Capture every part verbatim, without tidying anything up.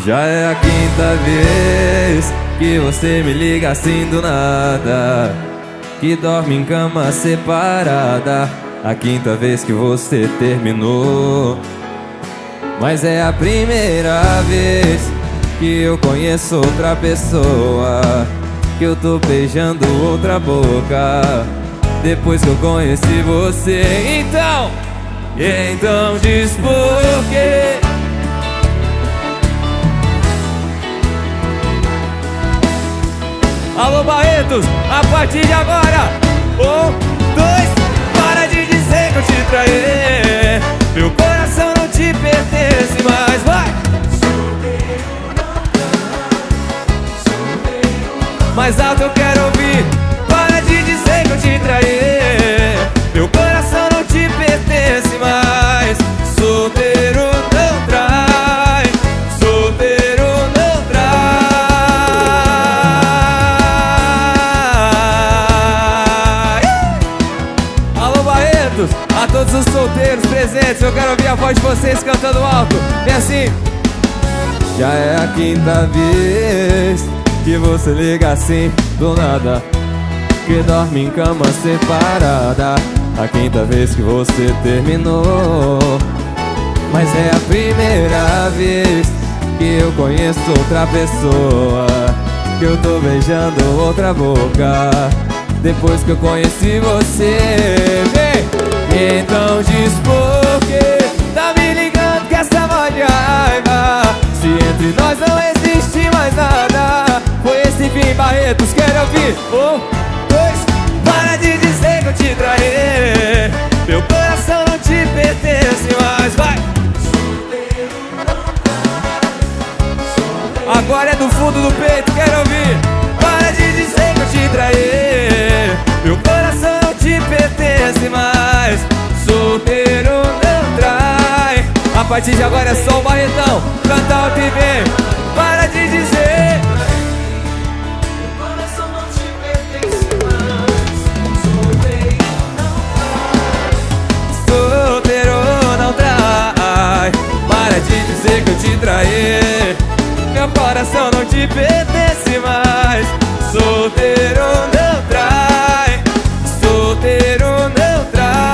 Já é a quinta vez que você me liga assim do nada, que dorme em cama separada. A quinta vez que você terminou. Mas é a primeira vez que eu conheço outra pessoa, que eu tô beijando outra boca depois que eu conheci você. Então, então diz por quê? Alô Barretos, a partir de agora, um, dois, para de dizer que eu te traí. Meu coração não te pertence mais, vai! Mais alto eu quero ouvir. Para de dizer que eu te traí. Meu coração não te pertence mais. Solteiro não trai, solteiro não trai. Alô Barretos, a todos os solteiros presentes, eu quero ouvir a voz de vocês cantando alto. Vem assim. Já é a quinta vez que você liga assim do nada, que dorme em cama separada. A quinta vez que você terminou. Mas é a primeira vez que eu conheço outra pessoa, que eu tô beijando outra boca depois que eu conheci você. Vem! Então diz por quê? Tá me ligando que essa voz de raiva, se entre nós não existe mais nada. Foi esse fim, Barretos, quero ouvir. Um, dois, para de dizer que eu te traí. Meu coração não te pertence mais, vai! Agora é do fundo do peito, quero ouvir. Para de dizer que eu te traí. Meu coração não te pertence mais. Solteiro não trai. A partir de agora é só o Barretão. Canta alto e vem. Para de dizer. Para de dizer que eu te traí. Meu coração não te pertence mais. Solteiro não trai, solteiro não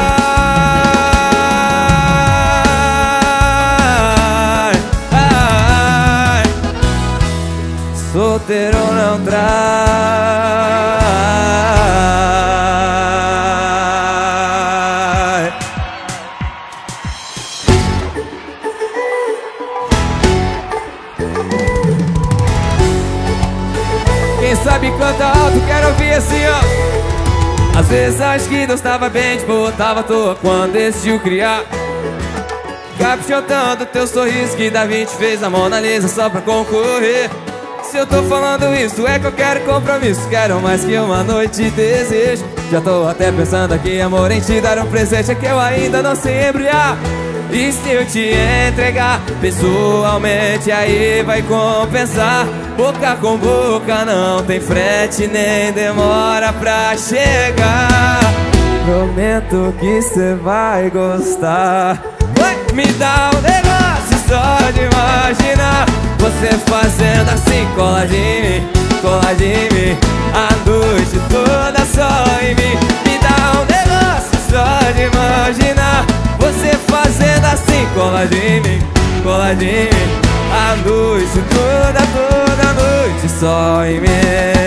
trai. Ai, solteiro não trai. Quem sabe canta alto, quero ouvir assim, ó. Às vezes acho que Deus tava bem de boa, tava à toa quando decidiu criar. Caprichotando teu sorriso que Da Vinci fez a Mona Lisa só pra concorrer. Se eu tô falando isso é que eu quero compromisso, quero mais que uma noite de desejo. Já tô até pensando aqui, amor, em te dar um presente, é que eu ainda não sei embriagar. E se eu te entregar pessoalmente, aí vai compensar. Boca com boca não tem frete nem demora pra chegar. Prometo que cê vai gostar. Me dá um negócio só de imaginar você fazendo assim, cola de mim, cola de mim, a noite toda só em mim. Me dá um negócio só de imaginar você fazendo assim, cola de mim, cola de mim, a noite toda, toda noite só em mim.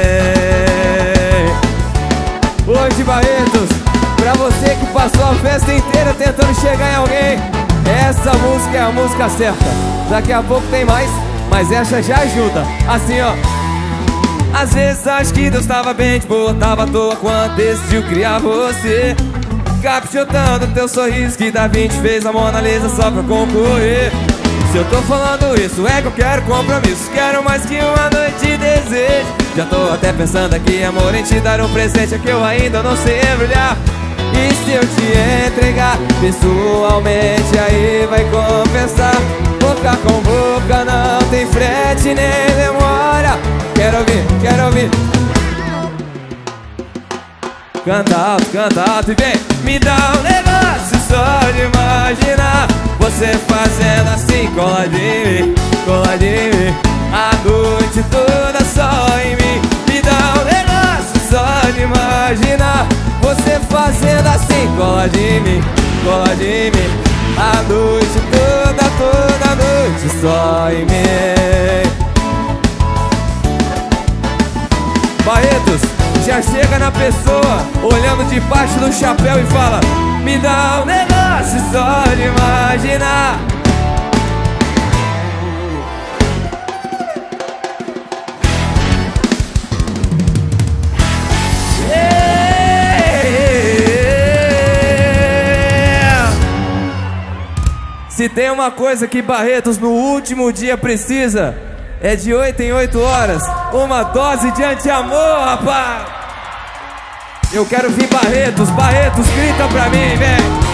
Hoje, Barretos, pra você que passou a festa inteira tentando chegar em alguém, essa música é a música certa. Daqui a pouco tem mais, mas essa já ajuda. Assim, ó. Às vezes acho que Deus tava bem de boa, tava à toa quando decidiu criar você. Caprichotando teu sorriso que Da Vinci fez a Mona Lisa só pra concorrer. Se eu tô falando isso é que eu quero compromisso, quero mais que uma noite de desejo. Já tô até pensando aqui, amor, em te dar um presente, é que eu ainda não sei embrulhar. E se eu te entregar pessoalmente, aí vai compensar. Boca com boca não tem frete nem demora. Quero ouvir, quero ouvir. Canta alto, canta alto e vem. Me dá um negócio só de imaginar você fazendo assim, colado em mim, colado em mim, a noite toda só em mim. Me dá um negócio só de imaginar você fazendo assim, colado em mim, colado em mim, a noite toda, toda noite só em mim. Barretos, já chega na pessoa, olhando debaixo do chapéu e fala: me dá um negócio só de imaginar. Se tem uma coisa que Barretos no último dia precisa, é de oito em oito horas uma dose de anti-amor, rapaz. Eu quero vir Barretos, Barretos, grita pra mim, vem.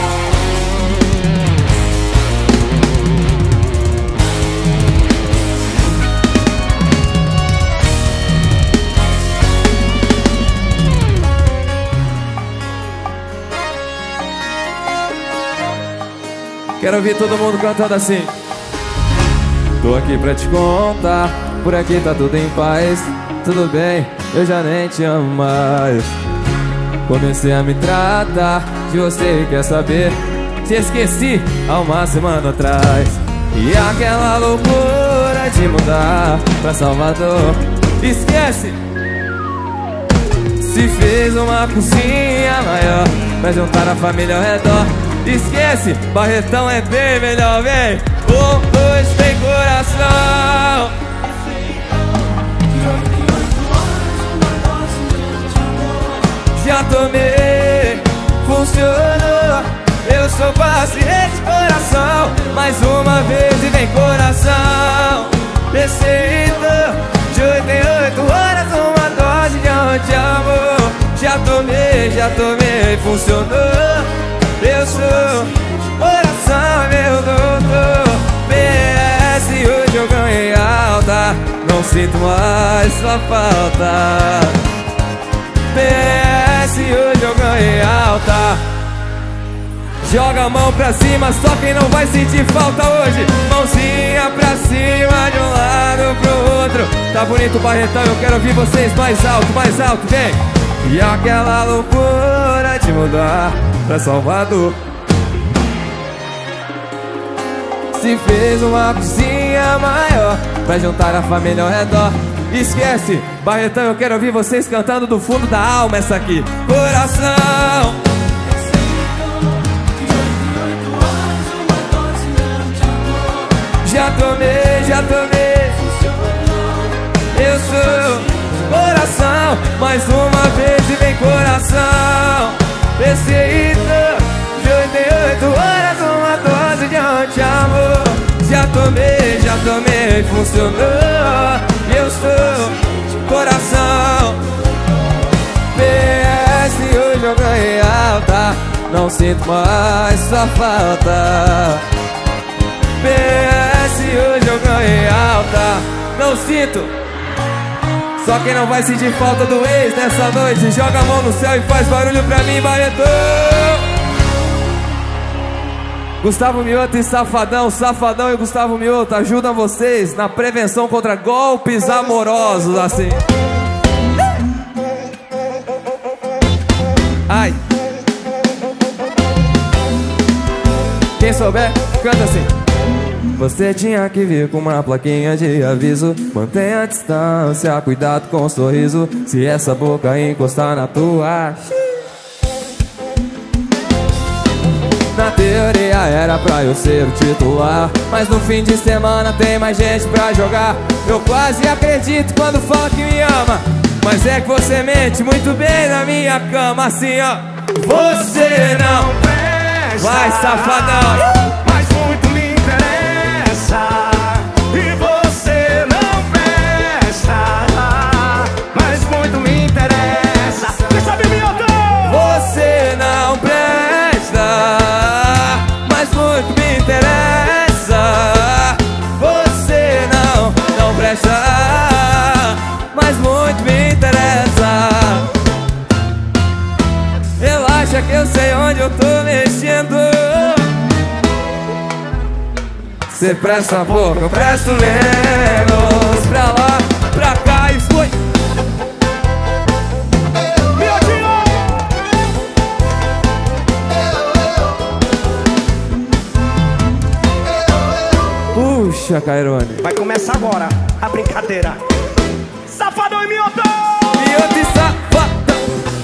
Quero ouvir todo mundo cantando assim. Tô aqui pra te contar, por aqui tá tudo em paz. Tudo bem, eu já nem te amo mais. Comecei a me tratar de você, quer saber? Te esqueci há uma semana atrás. E aquela loucura de mudar pra Salvador, esquece. Se fez uma cozinha maior pra juntar a família ao redor, esquece, Barretão é bem melhor, vem. Um, dois, tem coração. Já tomei, funcionou. Eu sou paciente, coração. Mais uma vez e vem coração. Receita de oito em oito horas, uma dose de anti-amor. Já tomei, já tomei, funcionou. Eu sou coração, meu doutor. P S, hoje eu ganhei alta, não sinto mais sua falta. P S, hoje eu ganhei alta. Joga a mão pra cima, só quem não vai sentir falta hoje. Mãozinha pra cima, de um lado pro outro. Tá bonito o Barretão, eu quero ouvir vocês mais alto, mais alto, vem. E aquela loucura de mudar pra Salvador, se fez uma cozinha maior pra juntar a família ao redor. Esquece, Barretão, eu quero ouvir vocês cantando do fundo da alma essa aqui. Coração. Já tomei, já tomei. Eu sou coração. Mais uma vez e vem coração. Receita de oito em oito horas, uma dose de anti-amor. Já tomei, já tomei, funcionou. Eu sou coração. P S, hoje eu ganhei alta, não sinto mais sua falta. P S, hoje eu ganhei alta, não sinto. Só quem não vai sentir falta do ex nessa noite, joga a mão no céu e faz barulho pra mim, Barretão. Gustavo Mioto e Safadão, Safadão e Gustavo Mioto ajudam vocês na prevenção contra golpes amorosos, assim. Ai. Quem souber, canta assim. Você tinha que vir com uma plaquinha de aviso. Mantenha a distância, cuidado com o sorriso. Se essa boca encostar na tua, na teoria era pra eu ser o titular, mas no fim de semana tem mais gente pra jogar. Eu quase acredito quando fala que me ama, mas é que você mente muito bem na minha cama. Assim, ó. Você não presta, vai, safadão, mas muito me interessa. E você não presta, mas muito me interessa. Quem sabe me você não presta, mas muito me interessa. Você não, não presta, mas muito me interessa. Relaxa. Relaxa que eu sei onde eu tô mexendo. Cê presta pouco, eu presto menos. Pra lá, pra cá e foi. Puxa, Cairone. Vai começar agora a brincadeira. Safadão e Mioto! Mioto e Safadão.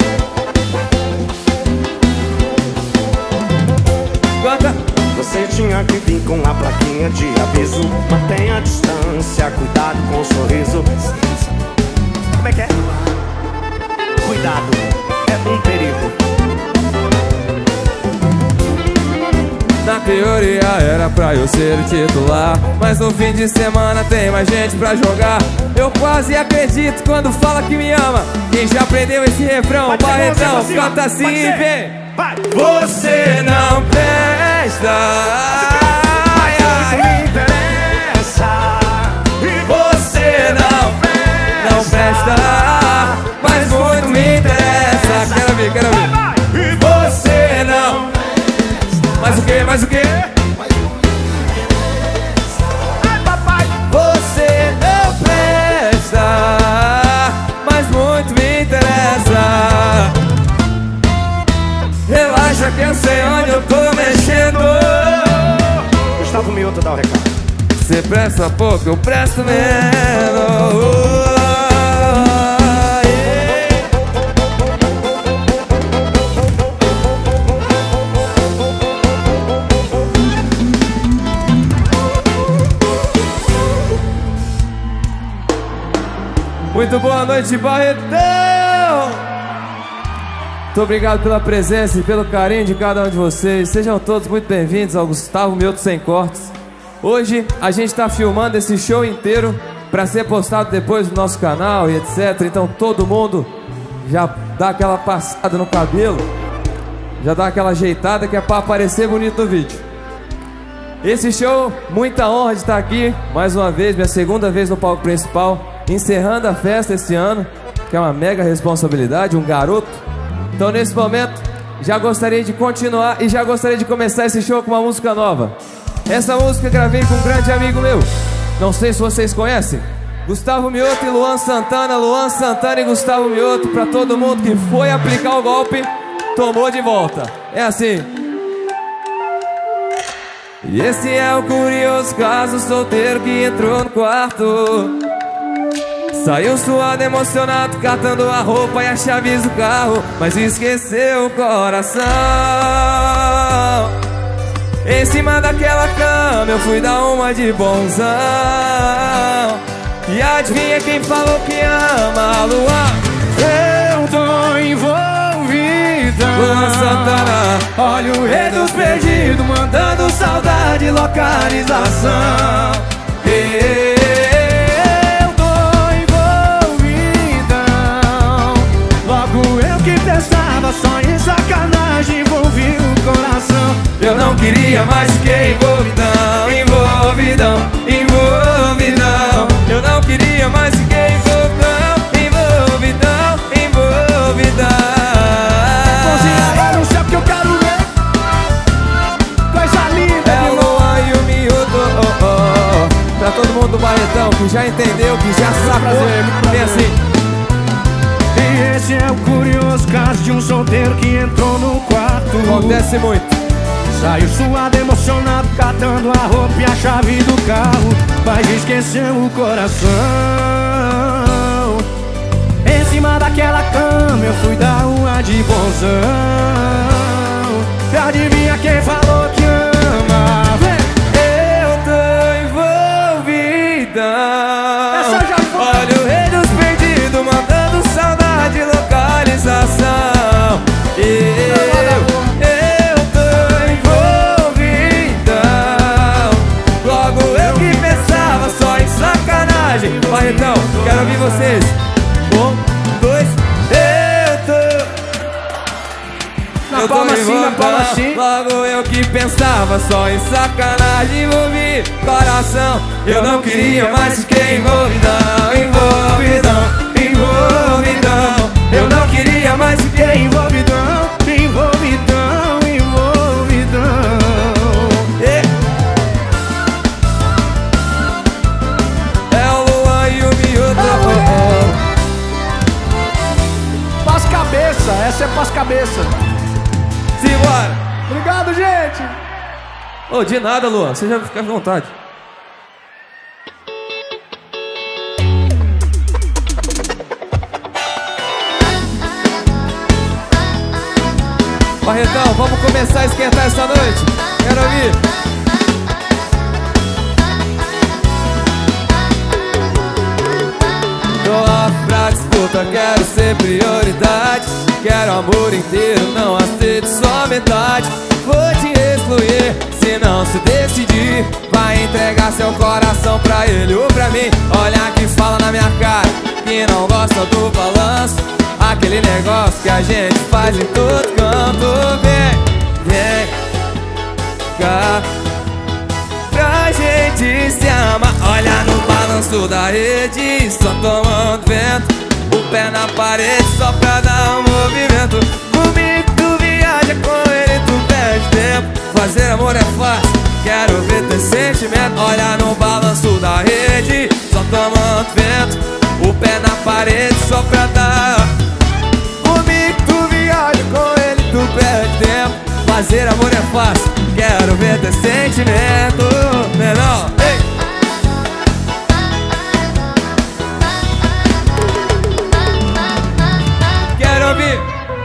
Quanta? Você tinha que vir com a plaquinha de aviso. Mantenha a distância, cuidado com o sorriso. Como é que é? Cuidado, é um perigo. Na teoria era pra eu ser o titular, mas no fim de semana tem mais gente pra jogar. Eu quase acredito quando fala que me ama. Quem já aprendeu esse refrão? Vai, Barretão, você, canta assim e vem. Vai. Você não presta, ai, ai, me interessa. E você não presta, não presta, mas muito me interessa. Quero ver, quero ver. Vai, vai. E você não. Mais o que, mais o que? Ai, papai. Você não presta, mas muito me interessa. Relaxa que eu sei onde eu tô mexendo. Gustavo Mioto dá o recado. Cê presta pouco, eu presto menos. Muito boa noite, Barretão! Muito obrigado pela presença e pelo carinho de cada um de vocês. Sejam todos muito bem-vindos ao Gustavo Mioto Sem Cortes. Hoje a gente está filmando esse show inteiro para ser postado depois no nosso canal e etcétera. Então todo mundo já dá aquela passada no cabelo, já dá aquela ajeitada que é para aparecer bonito no vídeo. Esse show, muita honra de estar aqui mais uma vez, minha segunda vez no palco principal, encerrando a festa esse ano, que é uma mega responsabilidade, um garoto. Então nesse momento, já gostaria de continuar e já gostaria de começar esse show com uma música nova. Essa música eu gravei com um grande amigo meu, não sei se vocês conhecem, Gustavo Mioto e Luan Santana. Luan Santana e Gustavo Mioto, pra todo mundo que foi aplicar o golpe, tomou de volta. É assim. E esse é o curioso caso solteiro que entrou no quarto. Saiu suado, emocionado, catando a roupa e a chaves do carro, mas esqueceu o coração. Em cima daquela cama eu fui dar uma de bonzão. E adivinha quem falou que ama? A Luan. Eu tô envolvida. Luan Santana. Olha o rei dos perdidos, mandando saudade e localização. E só em sacanagem envolvi o coração. Eu não queria mais que envolvidão, envolvidão, envolvidão. Eu não queria mais que envolvidão, envolvidão, envolvidão. Cozinha aí no céu que eu quero ver. Coisa linda. É o Luan e o Mioto, oh, oh, oh. Pra todo mundo do Barretão que já entendeu, que já sacou. Vem assim. E esse é o curioso caso de um solteiro que entrou no quarto. Acontece muito. Saiu suado, emocionado, catando a roupa e a chave do carro, mas esqueceu o coração. Em cima daquela cama eu fui dar uma de bonzão. E adivinha quem falou que ama? Eu tô envolvida. Essa já foi. Olha o rei dos perdidos, mandando saudade e localização. Eu, eu tô envolvida. Logo eu que pensava só em sacanagem. Barretão, quero ouvir vocês. Um, dois, eu tô. Na eu palma tô assim, na palma assim. Logo eu que pensava só em sacanagem, envolvi coração. Eu não queria mais que envolvidão, envolvidão, envolvidão. Eu não queria mais que envolvidão, envolvidão. Obrigado, gente! Ô, oh, de nada, Luan. Você já fica à vontade. Barretão, vamos começar a esquentar essa noite. Quero ouvir. Tô off pra disputa, quero ser prioridade. Quero amor inteiro, não aceito só metade. Vou te excluir, se não se decidir. Vai entregar seu coração pra ele ou pra mim. Olha que fala na minha cara que não gosta do balanço. Aquele negócio que a gente faz em todo canto. Vem, vem cá pra gente se amar. Olha no balanço da rede, só tomando vento. O pé na parede só pra dar um movimento. Comigo tu viaja, com ele tu perde tempo. Fazer amor é fácil, quero ver teu sentimento. Olha no balanço da rede, só tomando vento. O pé na parede só pra dar. Comigo tu viaja, com ele tu perde tempo. Fazer amor é fácil, quero ver teu sentimento. Menor, ei! Quero ouvir.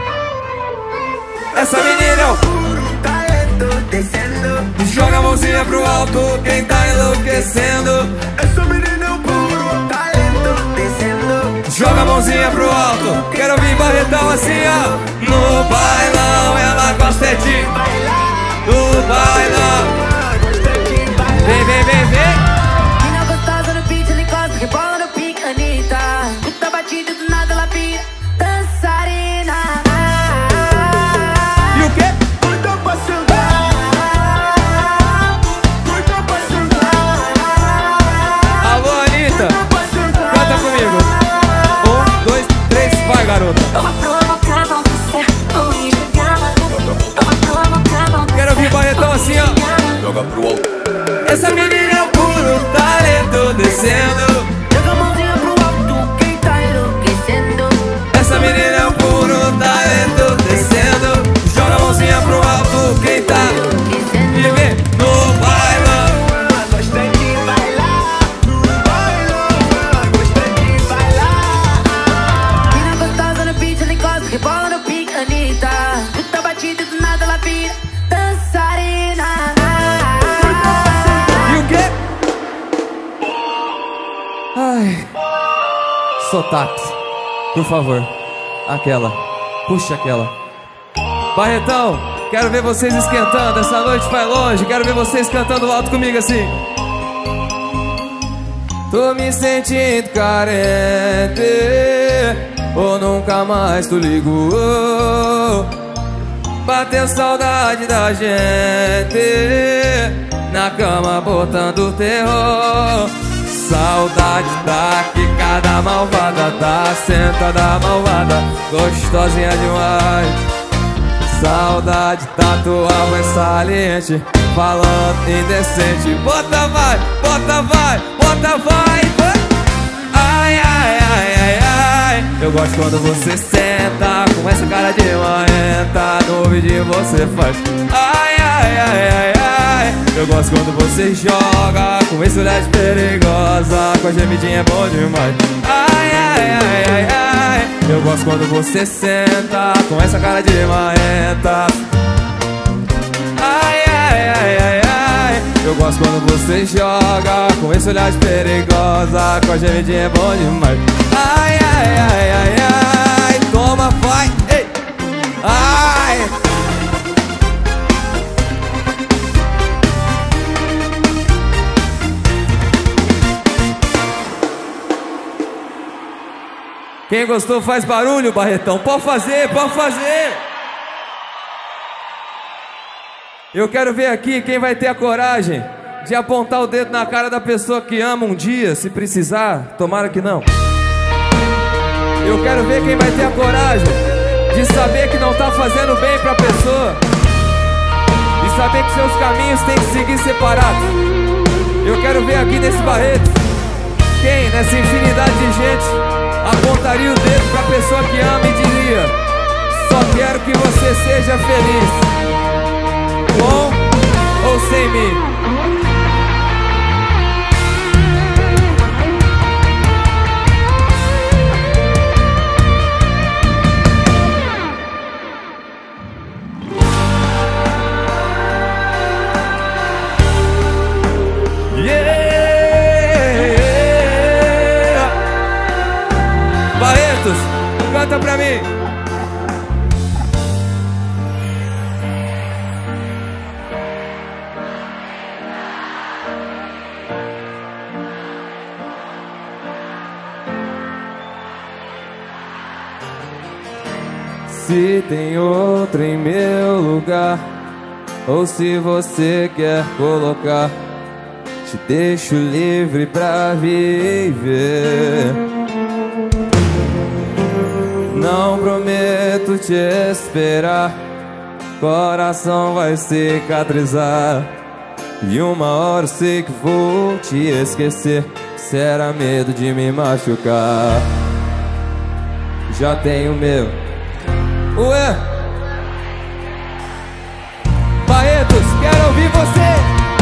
Essa menina é o puro talento descendo. Joga a mãozinha pro alto, quem tá enlouquecendo. Essa menina é o puro talento descendo. Joga a mãozinha pro alto, quero ouvir Barretão assim, ó. No bailão ela gosta de bailar. No bailão vem, vem, vem, vem. Menina gostosa no beat, ele gosta, rebola no pique, Anitta. Puta batida, do nada ela vira dançarina. E o quê? Curta pra sentar, curta pra sentar. Alô, Anitta, canta comigo. Um, dois, três, vai, garota. Quero ouvir Barretão assim, ó. Joga pro alto. Essa menina é o puro talento descendo. Joga a mãozinha pro alto, quem tá enlouquecendo. Essa menina é o puro talento descendo. Joga a mãozinha pro alto, quem tá e vem no bailão. Gosta de bailar, no bailão. Gosta de bailar. Menina gostosa no beat, ele gosta, rebola no pique, Anitta. Puta batida, do nada ela vira dançarina. E o quê? Ai. Sotaque, por favor. Aquela. Puxa aquela. Barretão, quero ver vocês esquentando. Essa noite vai longe. Quero ver vocês cantando alto comigo assim. Tô me sentindo carente, ou nunca mais tu ligou. Bateu saudade da gente, na cama botando terror. Saudade da quicada malvada, da sentada malvada, gostosinha demais. Saudade da tua voz saliente, falando indecente. Bota vai, bota vai, bota vai, vai. Ai, ai, ai, ai, ai. Eu gosto quando você senta com essa cara de marrenta, no ouvidinho você faz ai, ai, ai, ai, ai. Eu gosto quando você joga com esse olhar de perigosa, com a gemidinha é bom demais. Ai, ai, ai, ai, ai. Eu gosto quando você senta com essa cara de marrenta. Ai, ai, ai, ai, ai. Eu gosto quando você joga com esse olhar de perigosa, com a gemidinha é bom demais. Ai, ai, ai, ai, ai. Toma, vai, ei. Ai. Quem gostou faz barulho, Barretão. Pode fazer, pode fazer. Eu quero ver aqui quem vai ter a coragem de apontar o dedo na cara da pessoa que ama um dia, se precisar. Tomara que não. Eu quero ver quem vai ter a coragem de saber que não tá fazendo bem pra pessoa, e saber que seus caminhos têm que seguir separados. Eu quero ver aqui nesse Barreto quem, nessa infinidade de gente, apontaria o dedo pra pessoa que ama e diria: só quero que você seja feliz. mim. Barretos, canta pra mim. Se tem outro em meu lugar, ou se você quer colocar, te deixo livre pra viver. Não prometo te esperar, coração vai cicatrizar, e uma hora eu sei que vou te esquecer. Será medo de me machucar? Já tenho meu. Ué, Barretos, quero ouvir você.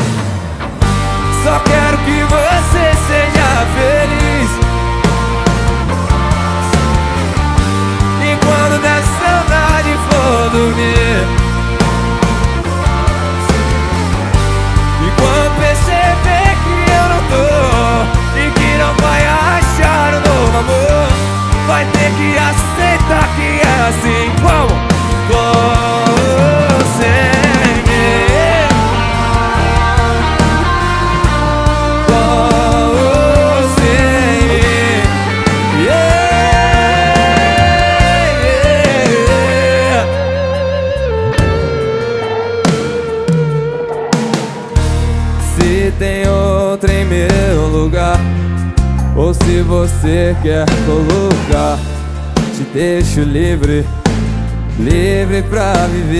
Só quero que você seja feliz, e quando der saudade for dormir, e quando perceber que eu não tô, e que não vai achar um novo amor, vai ter que aceitar que é assim. Como? Com sem mim, com sem mim, yeah, yeah. Se tem outra em meu lugar, ou se você quer colocar, te deixo livre, livre pra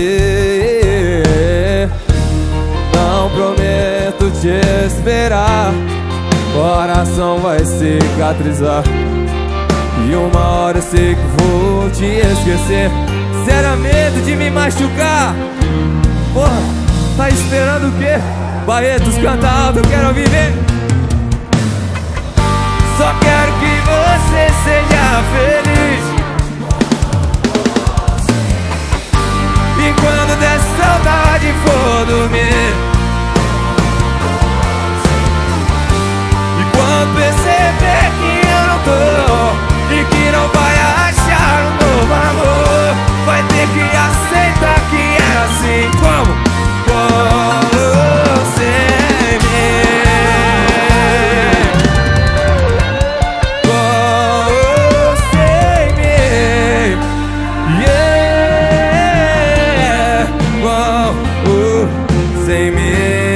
viver. Não prometo te esperar, coração vai cicatrizar, e uma hora eu sei que vou te esquecer. Será medo de me machucar? Porra, tá esperando o quê? Barretos, canta alto, eu quero viver. Só quero que você seja feliz, e quando der saudade for dormir, e quando perceber que eu não tô, e que não vai achar um novo amor, vai ter que aceitar que é assim. Como? Com sem mim, com sem mim, yeah, com sem mim.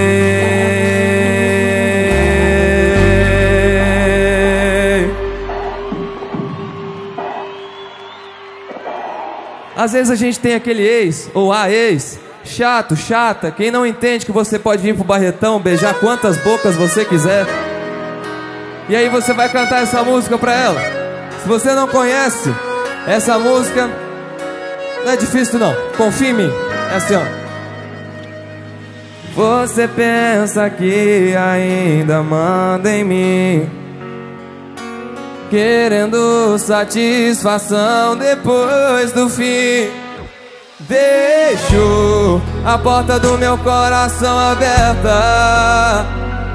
Às vezes a gente tem aquele ex, ou a ex, chato, chata, quem não entende que você pode vir pro Barretão, beijar quantas bocas você quiser, e aí você vai cantar essa música pra ela. Se você não conhece essa música, não é difícil não, confia em mim. É assim, ó. Você pensa que ainda manda em mim, querendo satisfação depois do fim. Deixo a porta do meu coração aberta,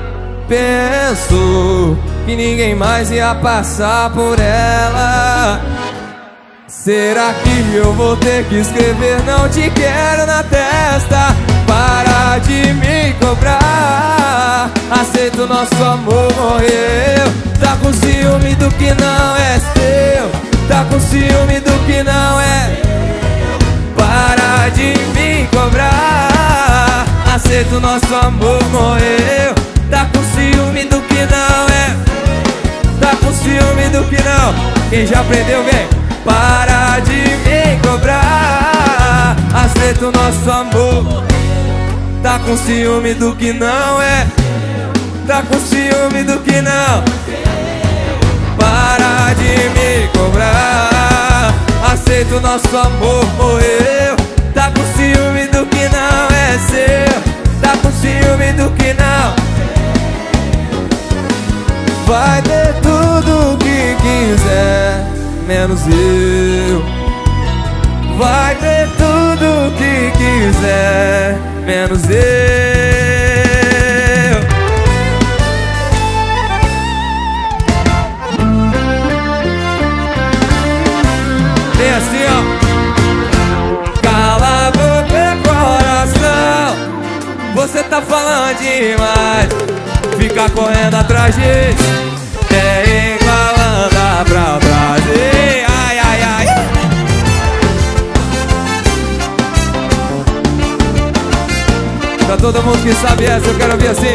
penso que ninguém mais ia passar por ela. Será que eu vou ter que escrever não te quero na testa? Para de me cobrar, aceito nosso amor morreu. Tá com ciúme do que não é seu, tá com ciúme do que não é. Para de me cobrar, aceito nosso amor morreu. Tá com ciúme do que não é, tá com ciúme do que não. Quem já aprendeu, vem. Para de me cobrar, aceito nosso amor. Tá com ciúme do que não é, tá com ciúme do que não. Para de me cobrar, aceito nosso amor morreu. Tá com ciúme do que não é seu, tá com ciúme menos eu. Vai ter tudo que quiser, menos eu. Vem assim, ó. Cala a boca, coração, você tá falando demais. Ficar correndo atrás disso é igual andar pra trás. Ei, ai, ai, ai. Pra todo mundo que sabe essa, eu quero ouvir assim.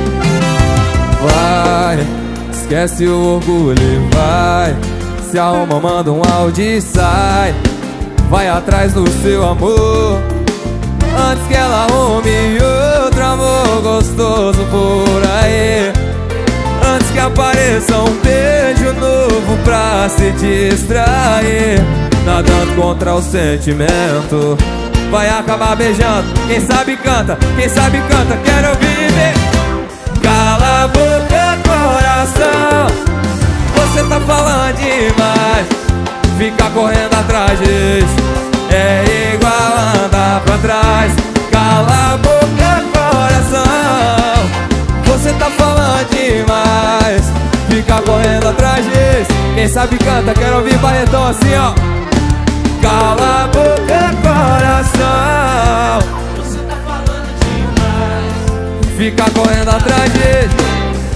Vai, esquece o orgulho e vai. Se arruma, manda um áudio e sai. Vai atrás do seu amor, antes que ela arrume outro amor gostoso por aí. Antes que apareça um beijo novo pra se distrair. Nadando contra o sentimento, vai acabar beijando. Quem sabe canta, quem sabe canta, quero ouvir. Cala a boca, coração, você tá falando demais. Ficar correndo atrás disso é igual andar pra trás. Cala a boca, coração, você tá falando demais. Ficar correndo atrás disso. Quem sabe canta, quero ouvir Barretão assim, ó. Cala a boca, coração, você tá falando demais. Ficar correndo atrás disso.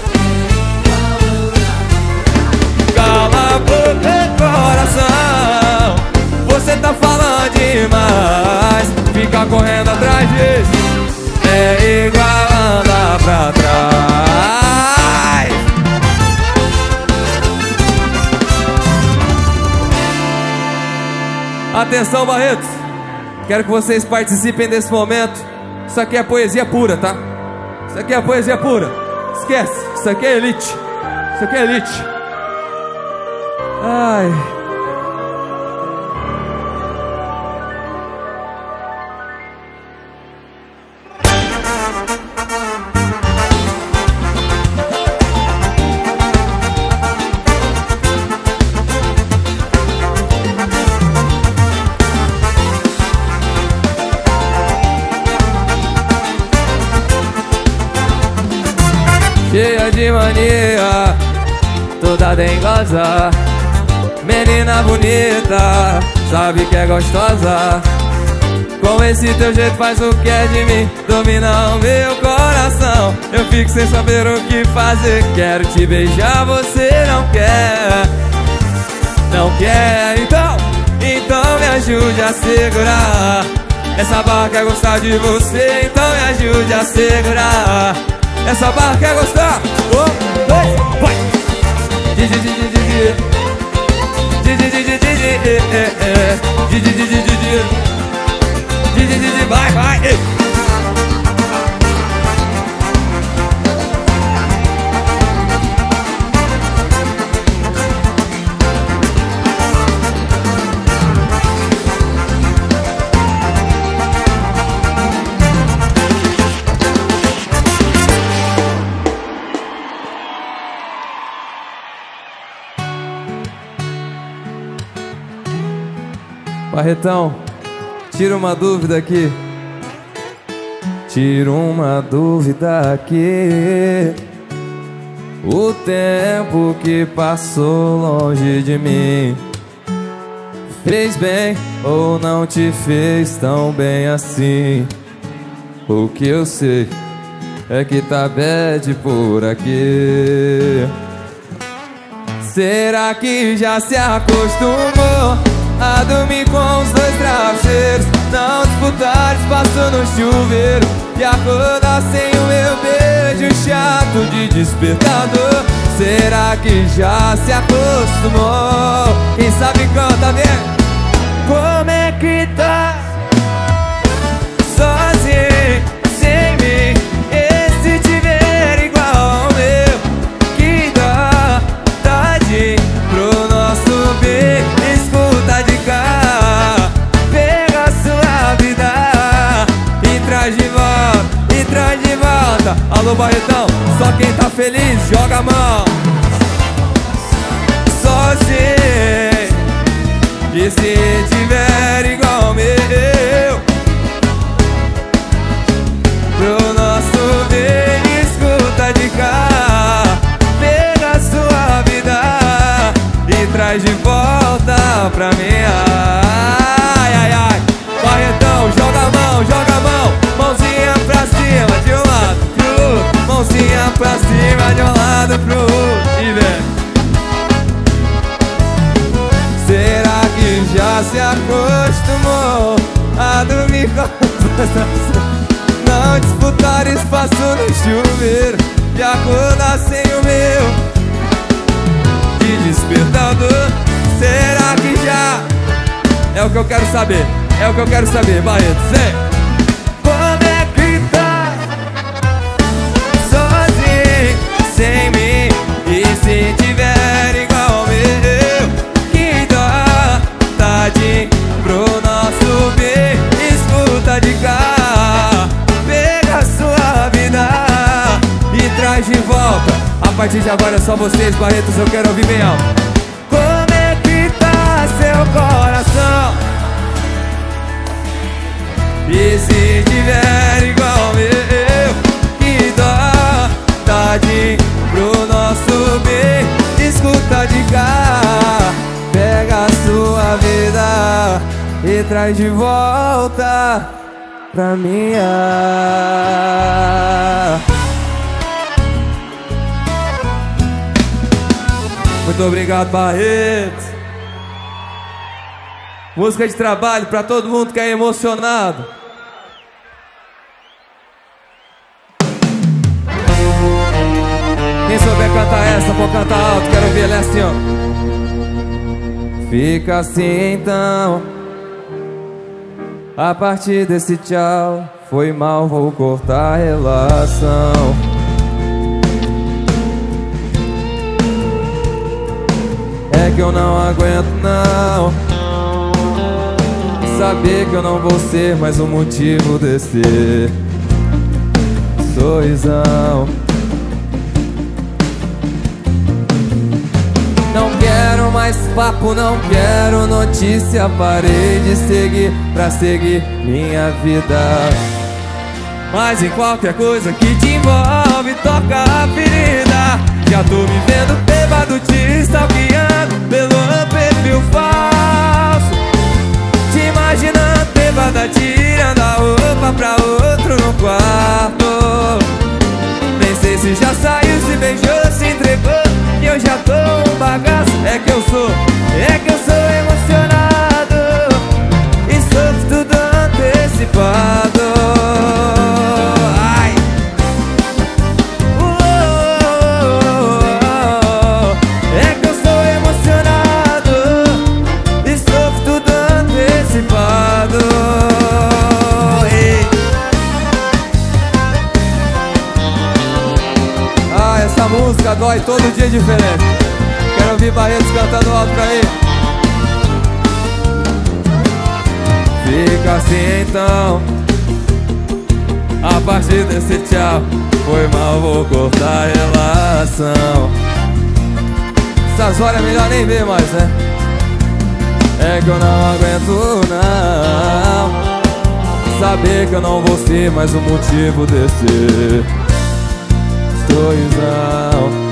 Cala a boca, coração, você tá falando demais. Ficar correndo atrás disso é igual andar pra trás. Atenção, Barretos, quero que vocês participem desse momento. Isso aqui é poesia pura, tá? Isso aqui é poesia pura. Esquece, isso aqui é elite. Isso aqui é elite. Ai. Cheia de mania, toda dengosa, menina bonita, sabe que é gostosa. Com esse teu jeito faz o que é de mim, domina o meu coração. Eu fico sem saber o que fazer, quero te beijar, você não quer. Não quer, então, então me ajude a segurar. Essa barra quer gostar de você, então me ajude a segurar. Essa barra quer gostar. Um, dois, vai. Didi, didi, didi. Didi, didi, didi. Didi, didi, didi. Didi, didi, vai, vai. Barretão, tira uma dúvida aqui. Tira uma dúvida aqui. O tempo que passou longe de mim fez bem ou não te fez tão bem assim? O que eu sei é que tá bad por aqui. Será que já se acostumou a dormir com os dois travesseiros, não disputar espaço no chuveiro e acordar sem o meu beijo chato de despertador? Será que já se acostumou? Quem sabe canta bem. Como é que tá sozinho, sem mim? Esse te ver igual ao meu, que dá, tadinho pro nosso bem. Escuta de cá, pega a sua vida e traz de volta, e traz de volta. Alô Barretão, só quem tá feliz joga a mão. Sozinho, E se tiver igual ao meu, pro nosso bem, escuta de cá, pega a sua vida e traz de volta pra mim. Ai, ai, ai. Barretão, joga a mão, joga a mão, mãozinha pra cima, de um lado pro outro, mãozinha pra cima, de um lado pro outro. E vem. Será que já se acostumou a dormir com não disputar espaço no chuveiro e acordar sem o meu de despertador? Será que já? É o que eu quero saber, é o que eu quero saber, Barreto, vem! Como é que tá sozinho, sem mim? E se tiver igual ao meu, que dá, tadinho, pro nosso bem, escuta de cá, pega a sua vida e traz de volta. A partir de agora é só vocês, Barretos, eu quero ouvir bem alto. Como é que tá seu coração? E se tiver igual ao meu, que dó, tadinho, pro nosso bem, escuta de cá, pega a sua vida e traz de volta pra minha. Muito obrigado, Barreto. Música de trabalho pra todo mundo que é emocionado. Quem souber cantar essa, pode cantar alto, quero ver ela assim, ó. Fica assim então, a partir desse tchau, foi mal, vou cortar a relação. É que eu não aguento não saber que eu não vou ser mais o motivo desse sorrisão. Não quero mais papo, não quero notícia, parei de seguir pra seguir minha vida. Mas em qualquer coisa que te envolve, toca a ferida. Já tô me vendo bêbado, te stalkeando pelo perfil falso, te imaginando bêbada, tirando a roupa pra outro no quarto. Nem sei se já saiu, se beijou, se entregou, e eu já tô um bagaço. É que eu sou, é que eu sou emocionado e sofro tudo antecipado. Ai. Uou, é que eu sou emocionado e sofro tudo antecipado. Ei. Ah, essa música dói todo dia diferente. Quero ouvir Barretos cantando alto pra aí. Fica assim então, a partir desse tchau, foi mal, vou cortar a relação. Essas horas é melhor nem ver mais, né? É que eu não aguento não saber que eu não vou ser mais o motivo desse sorrisão.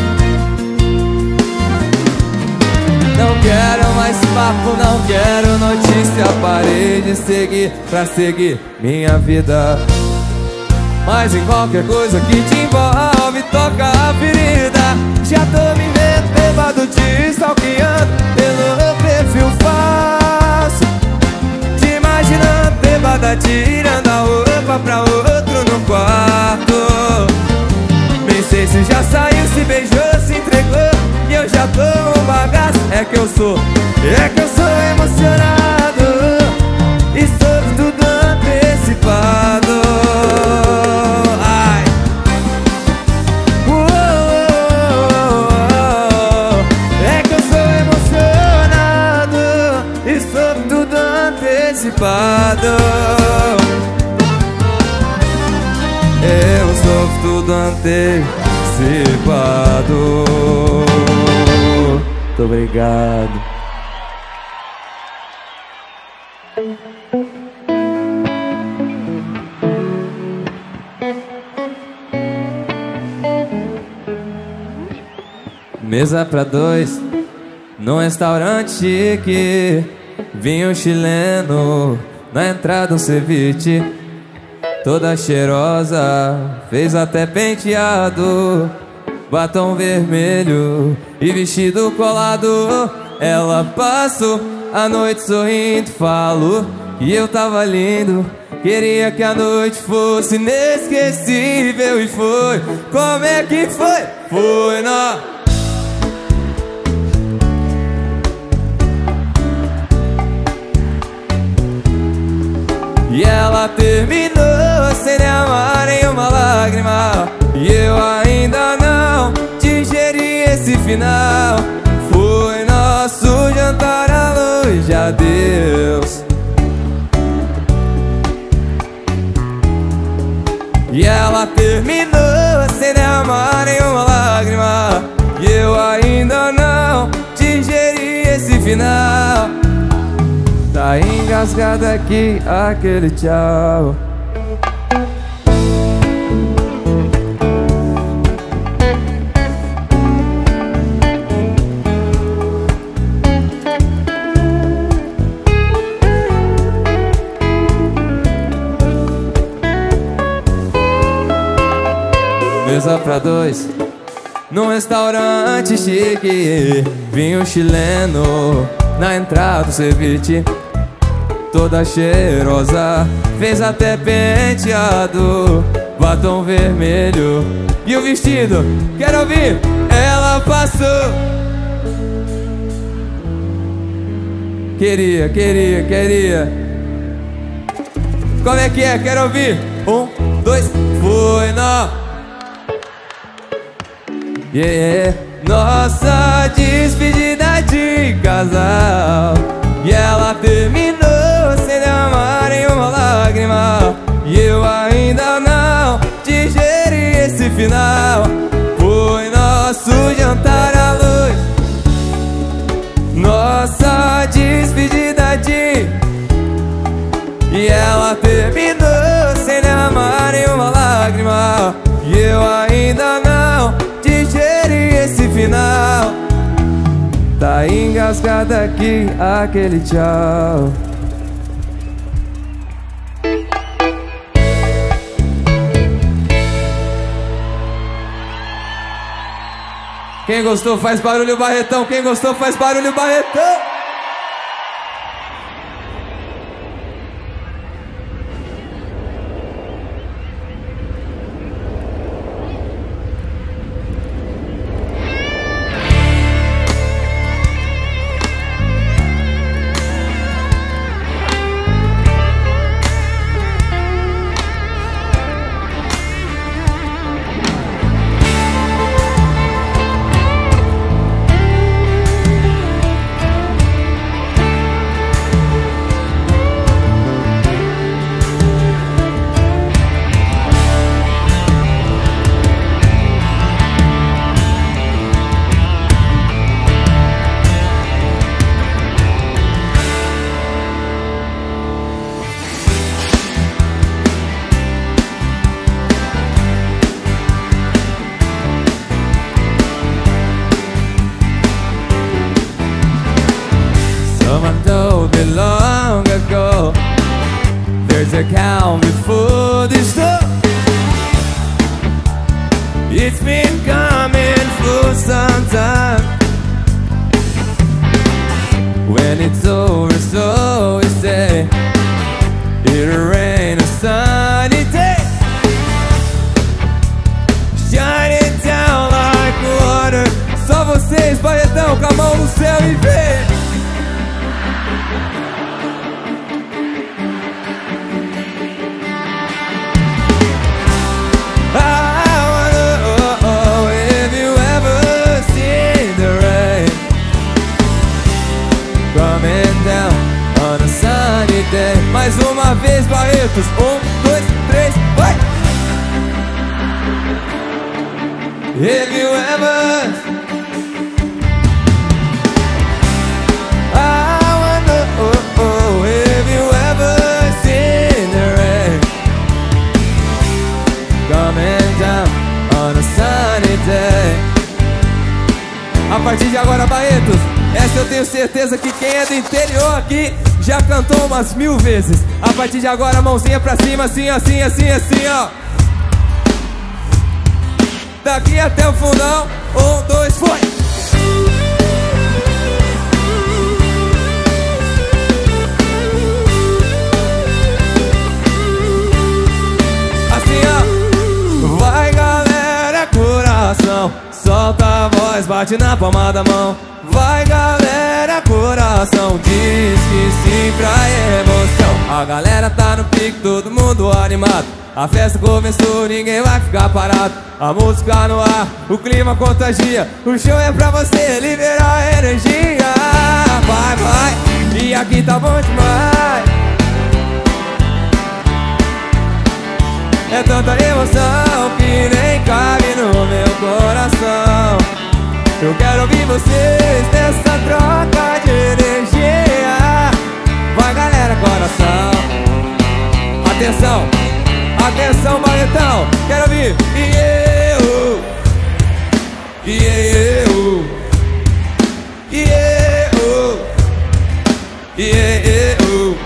Não quero mais papo, não quero notícia, parei de seguir pra seguir minha vida. Mas em qualquer coisa que te envolve, toca a ferida. Já tô me vendo bêbado, te stalkeando pelo perfil falso, te imaginando bêbada, tirando a roupa pra outro no quarto. Nem sei se já saiu, se beijou, se entregou, e eu já tô um bagaço. É que eu sou, é que eu sou emocionado e sofro tudo antecipado. Ai. Uou, é que eu sou emocionado e sofro tudo antecipado. Eu sofro tudo antecipado. Muito obrigado. Mesa pra dois, num restaurante chique. Vinho chileno, na entrada um ceviche. Toda cheirosa, fez até penteado, batom vermelho e vestido colado. Ela passou a noite sorrindo, falou que eu tava lindo, queria que a noite fosse inesquecível. E foi, como é que foi? Foi na... E ela terminou sem derramar nenhuma lágrima, e eu ainda não digeri esse final. Foi nosso jantar à luz de adeus. E ela terminou sem derramar nenhuma lágrima, e eu ainda não digeri esse final. Tá engasgado aqui aquele tchau. Mesa pra dois, num restaurante chique. Vinho chileno, na entrada o ceviche. Toda cheirosa, fez até penteado, batom vermelho e o vestido, quero ouvir, ela passou. Queria, queria, queria. Como é que é? Quero ouvir. Um, dois, foi na... Yeah, nossa despedida de casal. E ela terminou sem derramar nenhuma lágrima, e eu ainda não digeri esse final. Foi nosso jantar à luz, nossa despedida de... E ela terminou sem derramar nenhuma lágrima, e eu ainda não digeri esse final. Tá engasgado aqui aquele tchau. Quem gostou faz barulho, Barretão. Quem gostou faz barulho, Barretão. Someone told me long ago, there's a calm before the storm. It's been coming for some time. When it's over, so we say, it'll rain a sunny day, shining down like water. Só vocês, Barretão, com a mão no céu e vê. Mais uma vez, Barretos. Um, dois, três, vai! Have you ever? I wonder, oh, oh, have you ever seen the rain coming down on a sunny day? A partir de agora, Barretos, essa eu tenho certeza que quem é do interior aqui já cantou umas mil vezes. A partir de agora, mãozinha pra cima, assim, assim, assim, assim, ó. Daqui até o fundão, um, dois, foi! Assim, ó. Vai, galera, coração, solta a voz, bate na palma da mão. Vai, galera, coração, diz que sim pra emoção. A galera tá no pique, todo mundo animado. A festa começou, ninguém vai ficar parado. A música no ar, o clima contagia. O show é pra você liberar a energia. Vai, vai, e aqui tá bom demais. É tanta emoção que nem cabe no meu coração. Eu quero ouvir vocês nessa troca de energia. Vai, galera, coração. Atenção, atenção, Barretão. Quero ouvir. E eu, e eu, e eu, e eu.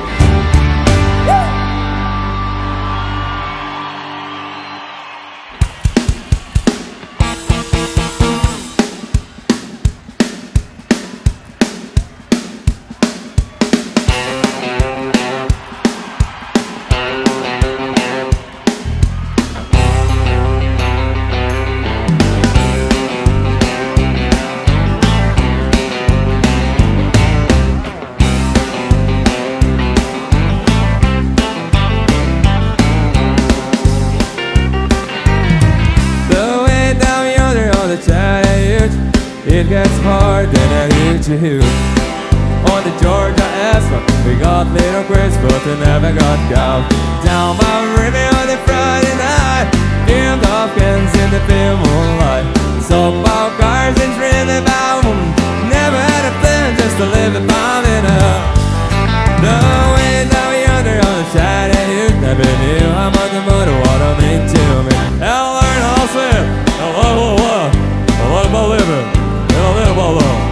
It gets hard and I hit you. On the Georgia asphalt, we got little crazy, but we never got down. Down by the river on the Friday night, in Dawkins in the pale moonlight. So about cars and dreaming about them. Never had a plan, just to live it bombing up. No way down yonder on the side of you. Never knew how much the mother water meant to me. I'll learn how to swim. Oh, oh, oh, oh. I love my living. Eu levo balão.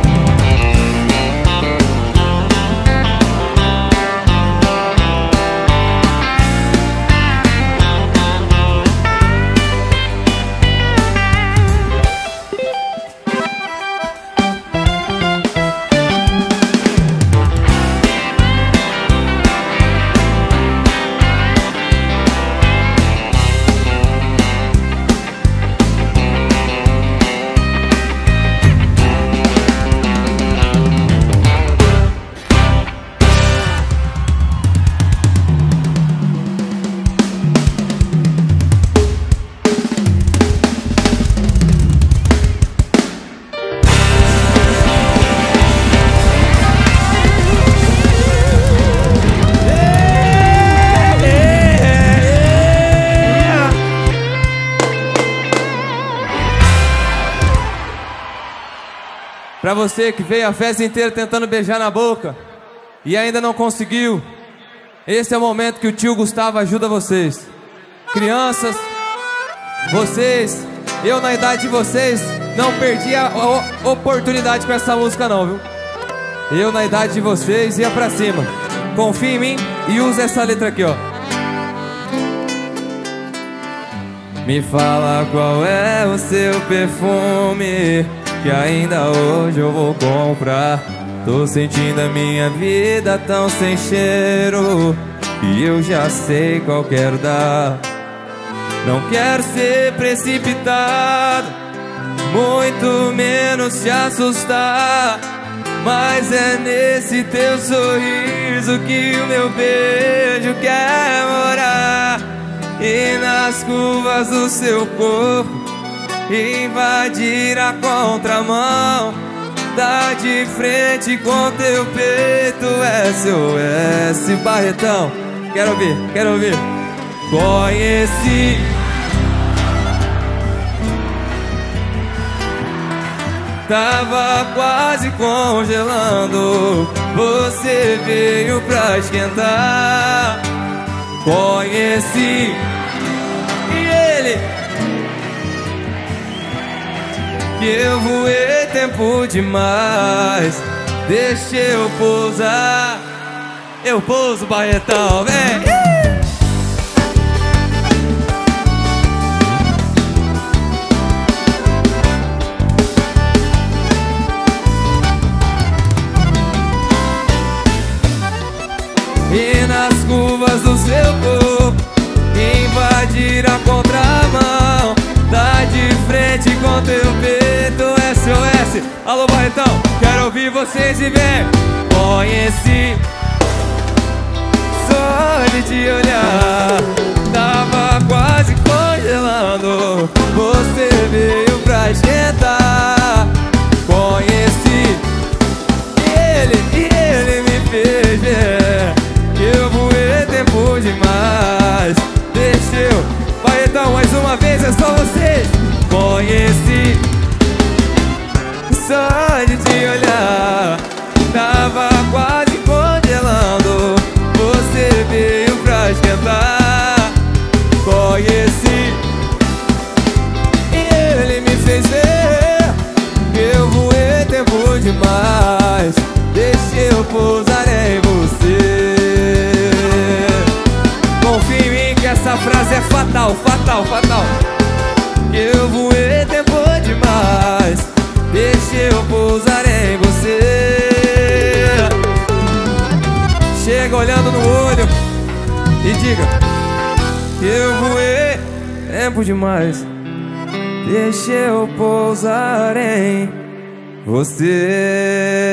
Pra você que veio a festa inteira tentando beijar na boca e ainda não conseguiu, esse é o momento que o tio Gustavo ajuda vocês. Crianças, vocês, eu na idade de vocês, não perdi a oportunidade com essa música não, viu? Eu na idade de vocês ia pra cima. Confia em mim e usa essa letra aqui, ó. Me fala qual é o seu perfume, que ainda hoje eu vou comprar. Tô sentindo a minha vida tão sem cheiro, e eu já sei qual quero dar. Não quero ser precipitado, muito menos te assustar, mas é nesse teu sorriso que o meu beijo quer morar. E nas curvas do seu corpo invadir a contramão, tá de frente com teu peito, S O S. Barretão, quero ouvir, quero ouvir. Conheci tava quase congelando, você veio pra esquentar. Conheci e ele que eu voei tempo demais. Deixa eu pousar. Eu pouso, Barretão, vem! E nas curvas do seu corpo invadir a contramão, tá de frente com teu peito, S O S. Alô, Barretão, quero ouvir vocês e vem. Conheci, só de te olhar, tava quase congelando. Você veio pra esquentar. Conheci ele e ele me fez ver que eu voei tempo demais. Deixa eu, Barretão, mais uma vez é só vocês. Conheci, só de te olhar, tava quase congelando. Você veio pra esquentar. Conheci e ele me fez ver que eu voei tempo demais. Deixa eu pousar em você. Confia em mim que essa frase é fatal, fatal, fatal. Que eu voei tempo demais. Deixa eu pousar em você. Chega olhando no olho e diga que eu voei tempo demais. Deixa eu pousar em você.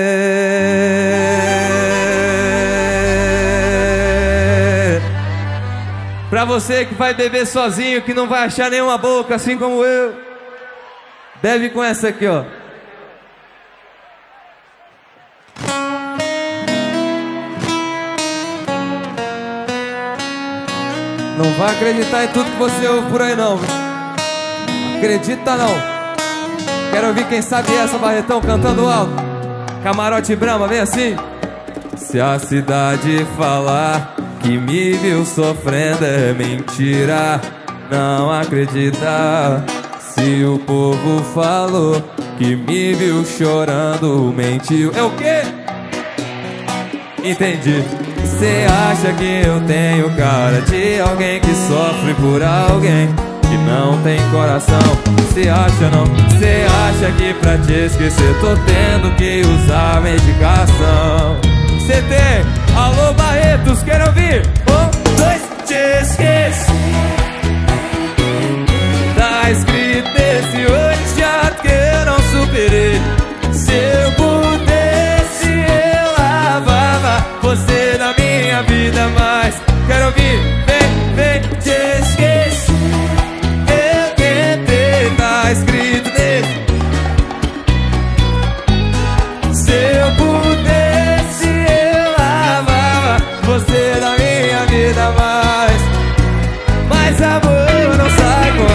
Pra você que vai beber sozinho, que não vai achar nenhuma boca, assim como eu, bebe com essa aqui, ó. Não vai acreditar em tudo que você ouve por aí não, viu? Acredita não. Quero ouvir quem sabe essa, Barretão, cantando alto. Camarote Brahma, vem assim. Se a cidade falar que me viu sofrendo é mentira, não acredita. Se o povo falou que me viu chorando, mentiu. É o quê? Entendi. Cê acha que eu tenho cara de alguém que sofre por alguém que não tem coração? Cê acha não? Cê acha que pra te esquecer tô tendo que usar medicação? Cê tem? Alô, Barretos, quero ouvir? Um, dois, te esqueço. Tá escrito nesse olho chato que eu não superei. Se eu pudesse eu lavava você na minha vida, mas quero ouvir, vem, vem, te esqueço. Eu tentei, tá escrito nele. Se eu pudesse eu lavava você na minha vida, mas mas amor não sai com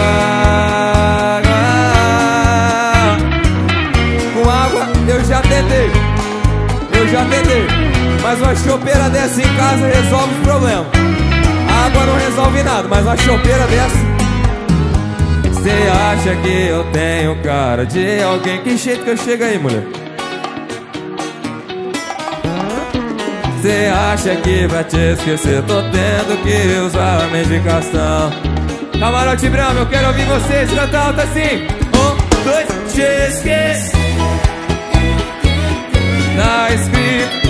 água. Com água eu já tentei, eu já tentei, mas uma chopeira dessa em casa resolve o problema. A água não resolve nada, mas uma chopeira dessa. Cê acha que eu tenho cara de alguém? Que jeito que eu chego aí, mulher? Cê acha que pra te esquecer tô tendo que usar a medicação? Camarote Brahma, eu quero ouvir vocês cantar alto assim. Um, dois, te esqueço. Tá escrito.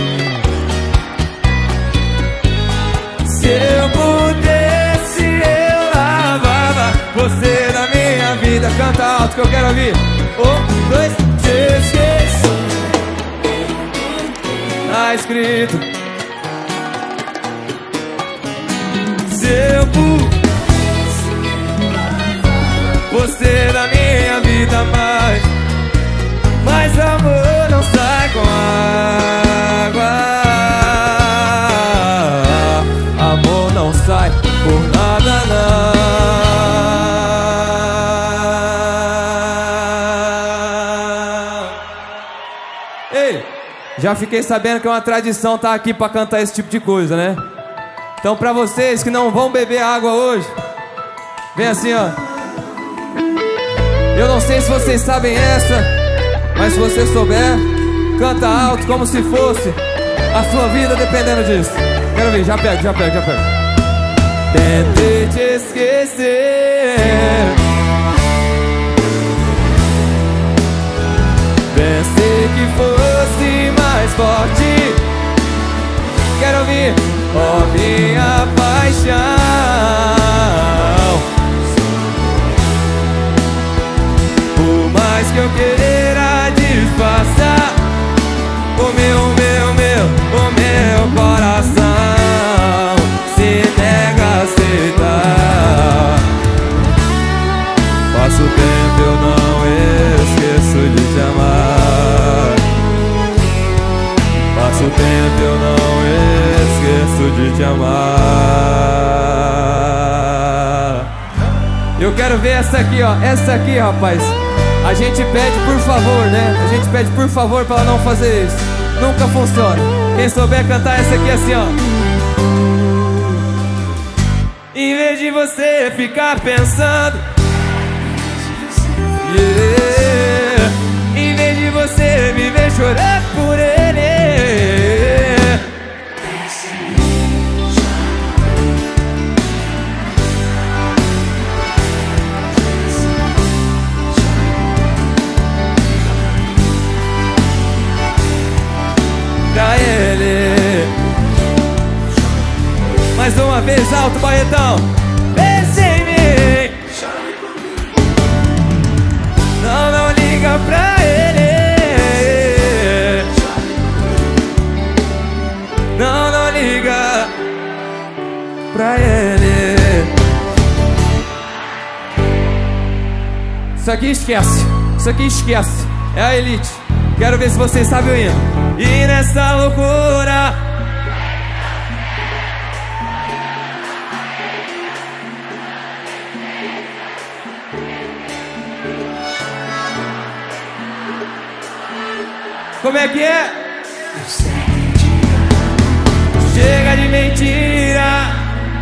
Se eu pudesse eu lavava você na minha vida. Canta alto que eu quero ouvir. Um, dois, te esqueço. Tá escrito. Se eu pudesse você na minha vida, mais mas amor não sai com água. Amor não sai por nada não. Ei, já fiquei sabendo que é uma tradição estar aqui pra cantar esse tipo de coisa, né? Então pra vocês que não vão beber água hoje, vem assim, ó. Eu não sei se vocês sabem essa, mas se você souber, canta alto como se fosse a sua vida dependendo disso. Quero ver, já pega, já pega, já pega. Tentei te esquecer, pensei que fosse mais forte. Quero ouvir, ó minha paixão. Por mais que eu queira disfarçar, o meu, o meu, o meu, o meu coração se nega a aceitar. Passo o tempo, eu não esqueço de te amar. Passo o tempo, eu não esqueço de te amar. Eu quero ver essa aqui, ó. Essa aqui, rapaz. A gente pede por favor, né? A gente pede por favor pra ela não fazer isso. Nunca funciona. Quem souber cantar essa aqui assim, ó. Em vez de você ficar pensando, yeah, em vez de você me ver chorar por ele, pra ele. Mais uma vez, alto, Barretão. Pensa em mim. Não, não liga pra ele. Não, não liga pra ele. Isso aqui esquece. Isso aqui esquece. É a Elite. Quero ver se vocês sabem o hino. E nessa loucura, como é que é? Chega de mentira.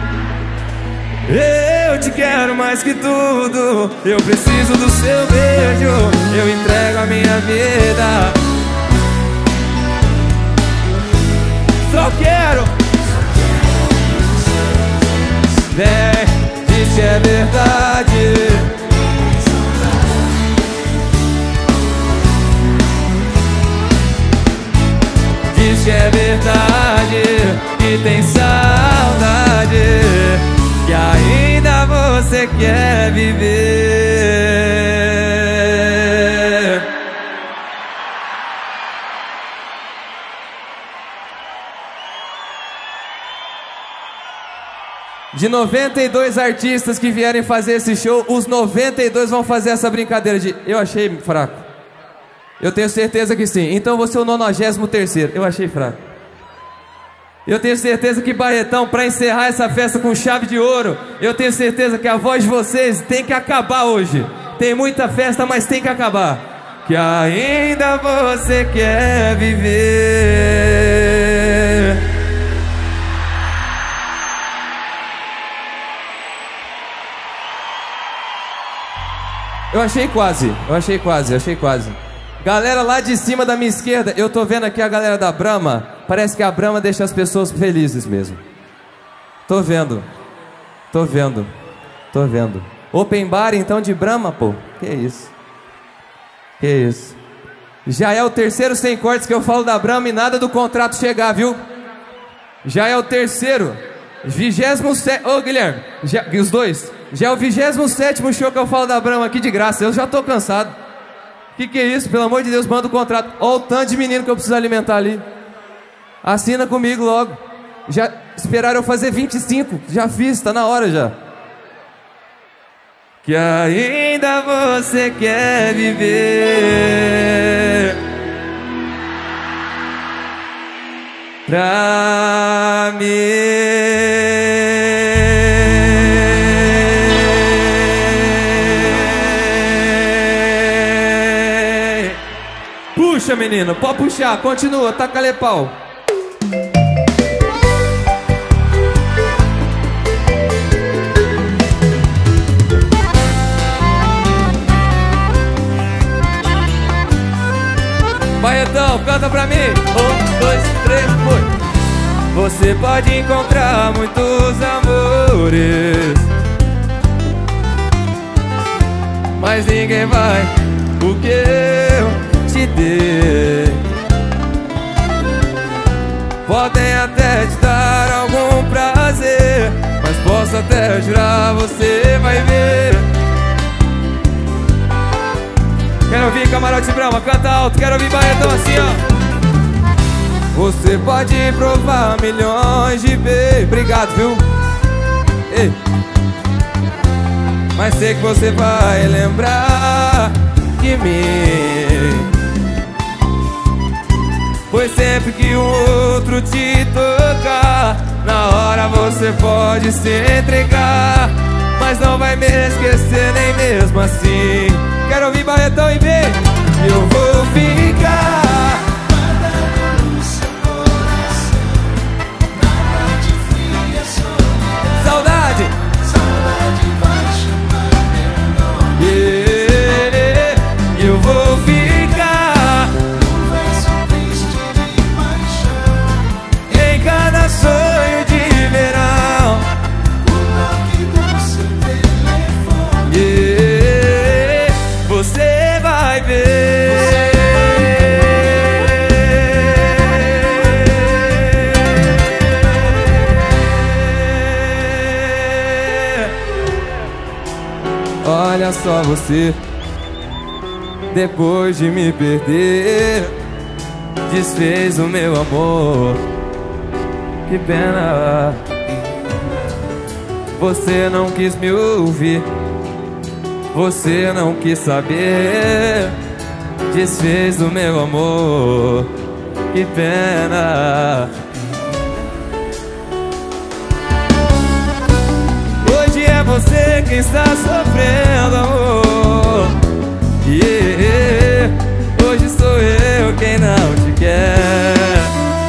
Eu te quero mais que tudo. Eu preciso do seu beijo. Eu entrego a minha vida. Só quero. Vem, diz que é verdade. Diz que é verdade, que tem saudade, que ainda você quer viver. De noventa e dois artistas que vierem fazer esse show, os noventa e dois vão fazer essa brincadeira de... Eu achei fraco. Eu tenho certeza que sim. Então você é o nonagésimo terceiro. Eu achei fraco. Eu tenho certeza que Barretão, pra encerrar essa festa com chave de ouro, eu tenho certeza que a voz de vocês tem que acabar hoje. Tem muita festa, mas tem que acabar. Que ainda você quer viver. Eu achei quase, eu achei quase, eu achei quase. Galera lá de cima da minha esquerda, eu tô vendo aqui a galera da Brahma. Parece que a Brahma deixa as pessoas felizes mesmo. Tô vendo, tô vendo, tô vendo. Open bar então de Brahma, pô. Que isso, que isso. Já é o terceiro sem cortes que eu falo da Brahma e nada do contrato chegar, viu? Já é o terceiro. Vigésimo sétimo, ô Guilherme, já, os dois. Já é o vigésimo sétimo show que eu falo da Brahma aqui de graça. Eu já tô cansado. Que que é isso? Pelo amor de Deus, manda o contrato. Olha o tanto de menino que eu preciso alimentar ali. Assina comigo logo. Já esperaram eu fazer vinte e cinco. Já fiz, tá na hora já. Que ainda você quer viver. Pra mim. Puxa, menino, pode puxar, continua, taca-lhe pau. Barretão, canta pra mim. Um, dois, três, foi. Você pode encontrar muitos amores, mas ninguém vai o que eu te dei. Podem até te dar algum prazer, mas posso até jurar, você vai ver. Quero ouvir Camarote Brahma, canta alto. Quero ouvir Barretão assim, ó. Você pode provar milhões de vezes. Obrigado, viu? Ei. Mas sei que você vai lembrar de mim, pois sempre que o outro te tocar, na hora você pode se entregar, mas não vai me esquecer nem mesmo assim. Quero ouvir Barretão e ver. Eu vou ficar guardado no seu coração, nada de fria solidão. Saudade, Saudade vai chamar meu nome. yeah. Eu vou ficar Um verso triste de paixão, em cada sonho de verão, o toque do seu telefone. yeah. Você vai ver. Olha só você, depois de me perder, desfez o meu amor. Que pena, você não quis me ouvir, você não quis saber, desfez o meu amor. Que pena. Hoje é você quem está sofrendo, amor, yeah. Hoje sou eu quem não te quer.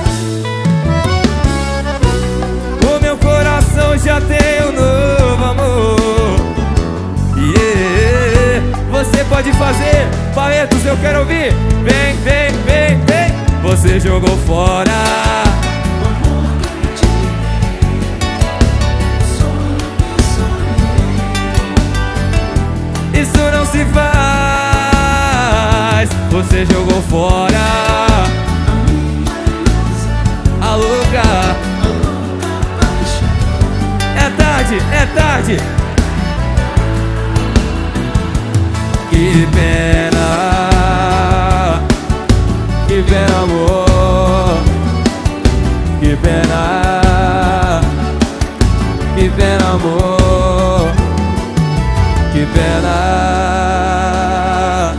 O meu coração já tem um novo amor, yeah. Você pode fazer, Barretos, eu quero ouvir. Vem, vem, vem, vem. Você jogou fora isso não se faz. Você jogou fora a louca. É tarde, é tarde. Que pena, que pena, amor. Que pena, que pena, amor. Que pena.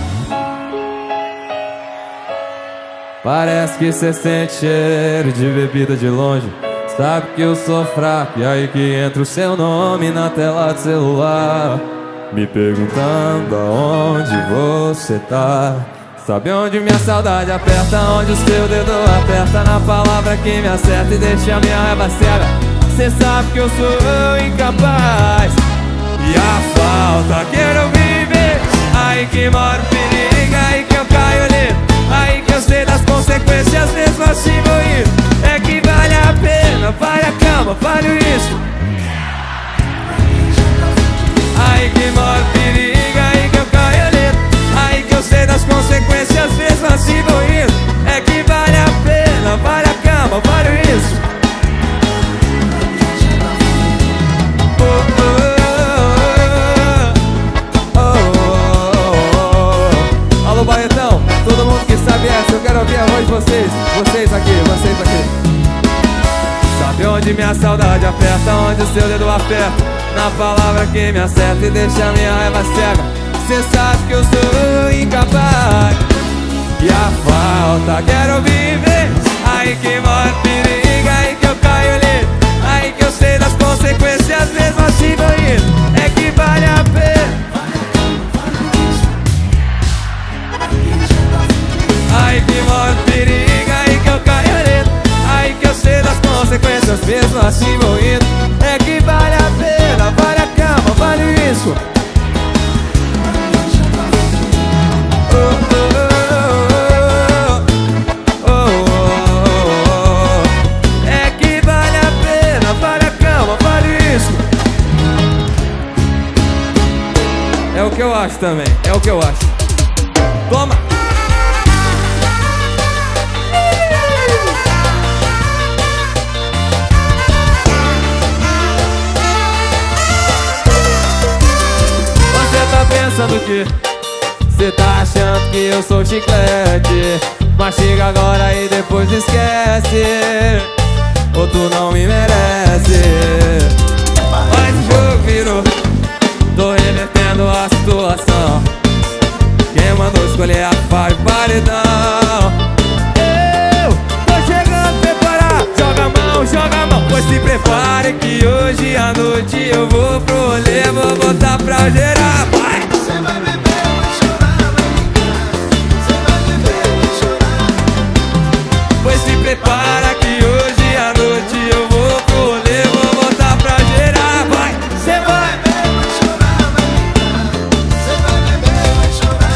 Parece que cê sente cheiro de bebida de longe. Sabe que eu sou fraco, e aí que entra o seu nome na tela do celular, me perguntando aonde você tá. Sabe onde minha saudade aperta, onde o seu dedo aperta na palavra que me acerta e deixa a minha raiva cega. Cê sabe que eu sou incapaz, e a falta quero viver. Aí que mora o perigo, aí que eu caio ali, aí que eu sei das consequências mesmo assim vou ir. É que vale a pena, vale a cama, vale isso. Aí que mora o perigo, aí que eu caio ali, aí que eu sei das consequências mesmo assim vou ir. É que vale a pena, vale a cama, vale isso. Oh, oh. Barretão, todo mundo que sabe essa, eu quero ouvir a voz de vocês. Vocês aqui, vocês aqui. Sabe onde minha saudade aperta, onde o seu dedo aperta na palavra que me acerta e deixa minha raiva cega. Cê sabe que eu sou incapaz, e a falta quero viver. Aí que mora perigo, aí que eu caio ali, aí que eu sei das consequências mesmo assim vou ir. É que vale a pena. Aí que mora o perigo, aí que eu caio ali, aí que eu sei das consequências mesmo assim vou indo. É que vale a pena, vale a cama, vale isso. Oh, oh, oh, que eu acho também, é o que eu acho. Toma! Você tá pensando que cê tá achando que eu sou chiclete, mas chega agora e depois esquece, ou tu não me merece. Mas o jogo virou, tô revertendo a situação. Quem mandou escolher a faixa e paredão? Eu tô chegando preparar. Joga a mão, joga a mão, pois se prepare que hoje à noite eu vou pro rolê, vou botar pra gerar. Vai! Cê vai beber, vai chorar, vai ligar. Cê vai beber, vai chorar. Pois se prepara que hoje à noite eu vou pro rolê, vou botar pra gerar. Vai! Cê vai! Beber, vai chorar, vai ligar. Cê vai beber, vai chorar.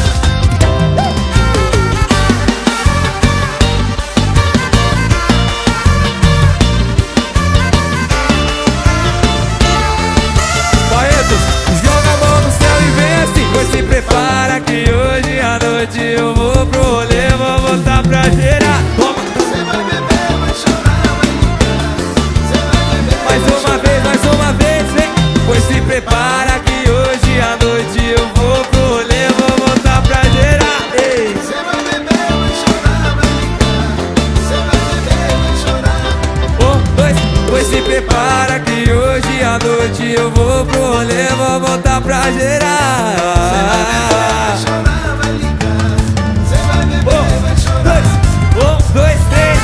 Barretos, joga a mão no céu e vence. Pois se prepara que hoje à noite eu vou pro rolê, vou botar pra gerar. Toma! Cê vai beber, vai chorar, vai ligar. Cê vai beber, Mais vai uma vez, mais uma vez, vem. Pois se prepara que hoje à noite eu vou pro rolê, vou botar pra gerar. Ei! Cê vai beber, vai chorar, vai ligar. Cê vai beber, vai chorar. Um, dois, pois se prepara que hoje à noite eu vou pro rolê, vou botar pra gerar. Vai chorar, vai ligar. Cê vai beber, Um, vai chorar. dois, um, dois, três.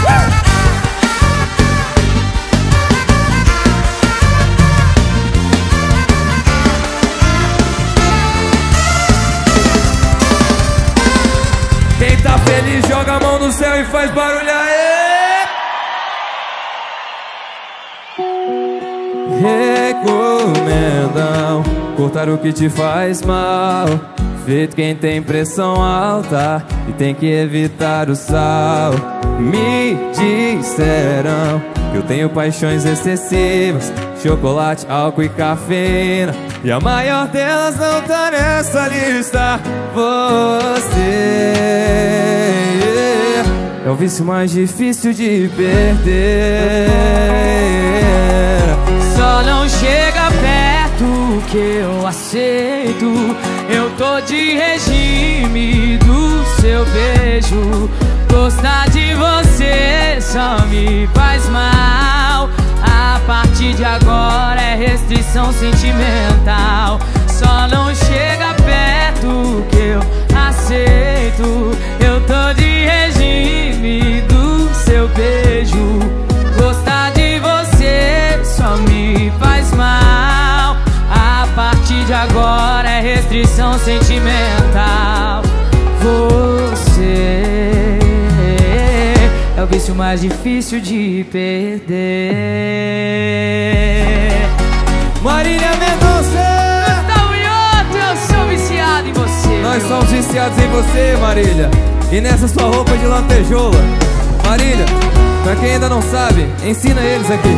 Quem tá feliz joga a mão no céu e faz barulho aí. Recomendam cortar o que te faz mal, feito quem tem pressão alta e tem que evitar o sal. Me disseram que eu tenho paixões excessivas, chocolate, álcool e cafeína, e a maior delas não tá nessa lista. Você é o vício mais difícil de perder. Só não chega perto que eu aceito. Eu tô de regime do seu beijo. Gostar de você só me faz mal. A partir de agora é restrição sentimental. Só não chega perto que eu aceito. Eu tô de regime do seu beijo. Gostar de você só me faz mal. A partir de agora é restrição sentimental. Você é o vício mais difícil de perder. Marília Mendonça! Gustavo Mioto, eu sou viciado em você. Nós somos viciados em você, Marília, e nessa sua roupa de lantejoula. Marília, pra quem ainda não sabe, ensina eles aqui.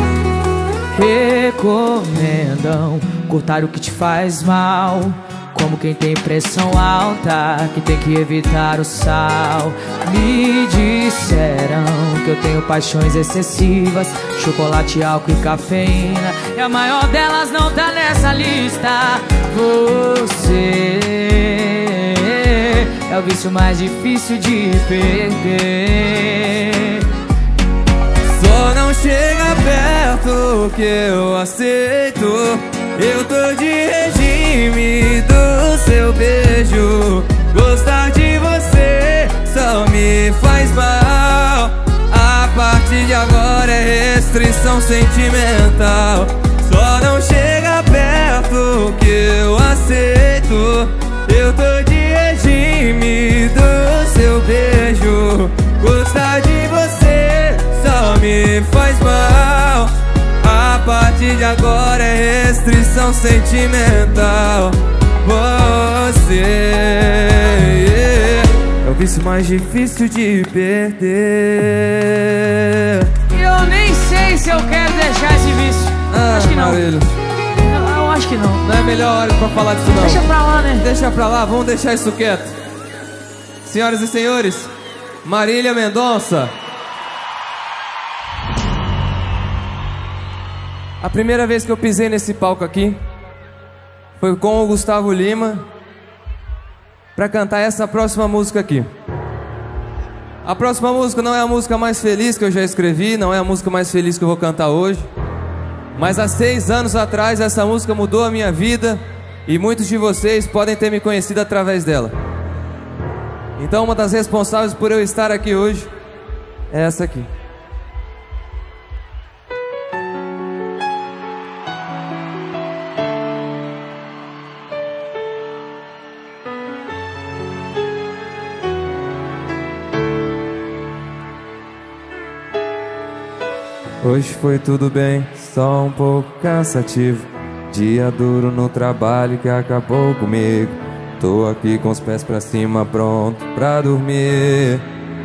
Recomendam cortar o que te faz mal, como quem tem pressão alta, que tem que evitar o sal. Me disseram que eu tenho paixões excessivas, chocolate, álcool e cafeína, e a maior delas não tá nessa lista. Você é o vício mais difícil de perder. Só não chega perto que eu aceito. Eu tô de regime do seu beijo. Gostar de você só me faz mal. A partir de agora é restrição sentimental. Só não chega perto que eu aceito. Eu tô de regime do seu beijo. Gostar de você só me faz mal. A partir de agora é restrição sentimental. Você é o vício mais difícil de perder. Eu nem sei se eu quero deixar esse vício. Ah, Acho que não. Marília. Eu acho que não. Não é a melhor hora pra falar disso não. Deixa pra lá, né? Deixa pra lá, vamos deixar isso quieto. Senhoras e senhores, Marília Mendonça. A primeira vez que eu pisei nesse palco aqui foi com o Gustavo Lima pra cantar essa próxima música aqui. A próxima música não é a música mais feliz que eu já escrevi, não é a música mais feliz que eu vou cantar hoje, mas há seis anos atrás essa música mudou a minha vida e muitos de vocês podem ter me conhecido através dela. Então uma das responsáveis por eu estar aqui hoje é essa aqui. Hoje foi tudo bem, só um pouco cansativo. Dia duro no trabalho que acabou comigo. Tô aqui com os pés pra cima, pronto pra dormir.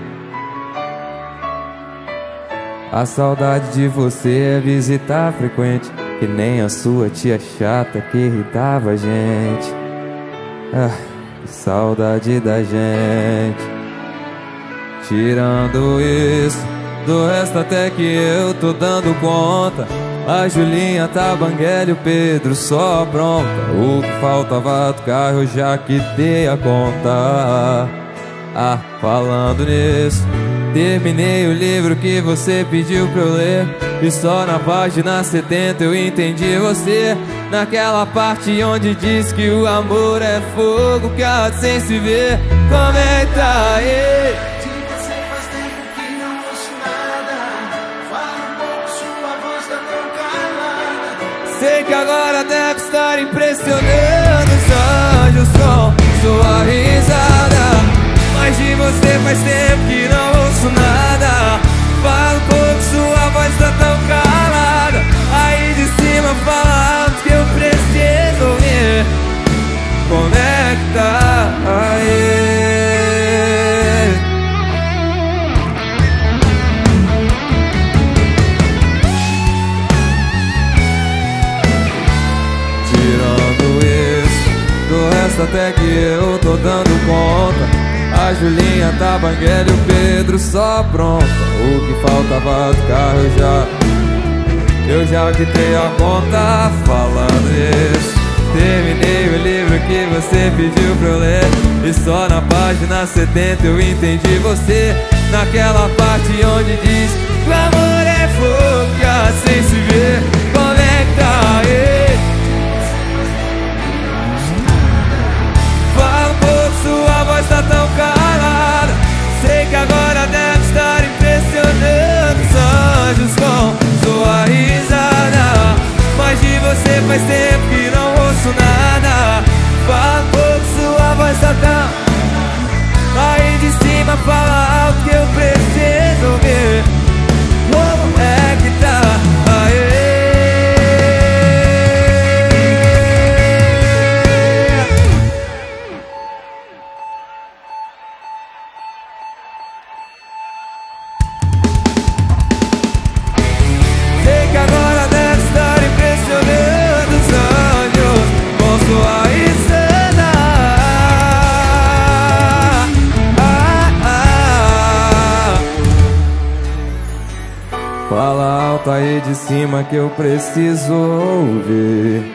A saudade de você é visitar frequente, que nem a sua tia chata que irritava a gente. Ah, que saudade da gente. Tirando isso, do resto até que eu tô dando conta. A Julinha, Tabanguela e o Pedro só pronta. O que faltava do carro eu já quitei a conta. Ah, falando nisso, terminei o livro que você pediu pra eu ler, e só na página setenta eu entendi você. Naquela parte onde diz que o amor é fogo que arde sem se ver. Como é que tá aí? Sei que agora deve estar impressionando os anjos com sua risada, mas de você faz tempo que não ouço nada. Fala um pouco, sua voz tá tão calada. Aí de cima fala alto que eu preciso ouvir. Como é que tá aí? Até que eu tô dando conta. A Julinha, Tabanguela e o Pedro só pronta. O que faltava do carro eu já Eu já quitei a conta. Falando isso, terminei o livro que você pediu pra eu ler, e só na página setenta eu entendi você. Naquela parte onde diz que o amor é fogo que assim se vê. Como é que tá aí? Sua voz tá tão calada. Sei que agora deve estar impressionando os anjos com sua risada, mas de você faz tempo que não ouço nada. Fala um pouco, sua voz tá tão... Aí de cima fala alto que eu preciso ouvir. Como é que tá aí? Fala alto aí de cima que eu preciso ouvir.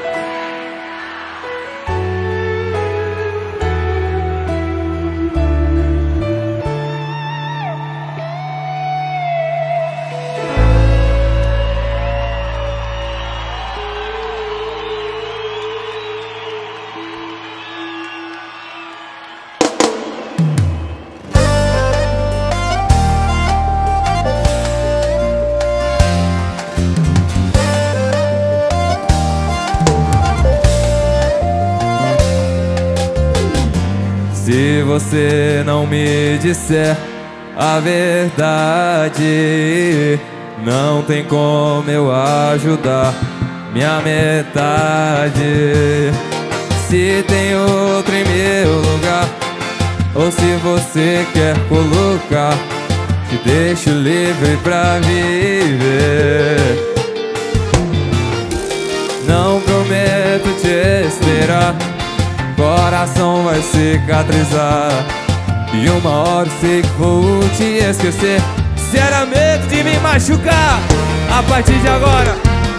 Se você não me disser a verdade, não tem como eu ajudar minha metade. Se tem outro em meu lugar, ou se você quer colocar, te deixo livre pra viver. Não prometo prometo te esperar. Coração vai cicatrizar e uma hora sei que vou te esquecer. Se era medo de me machucar, a partir de agora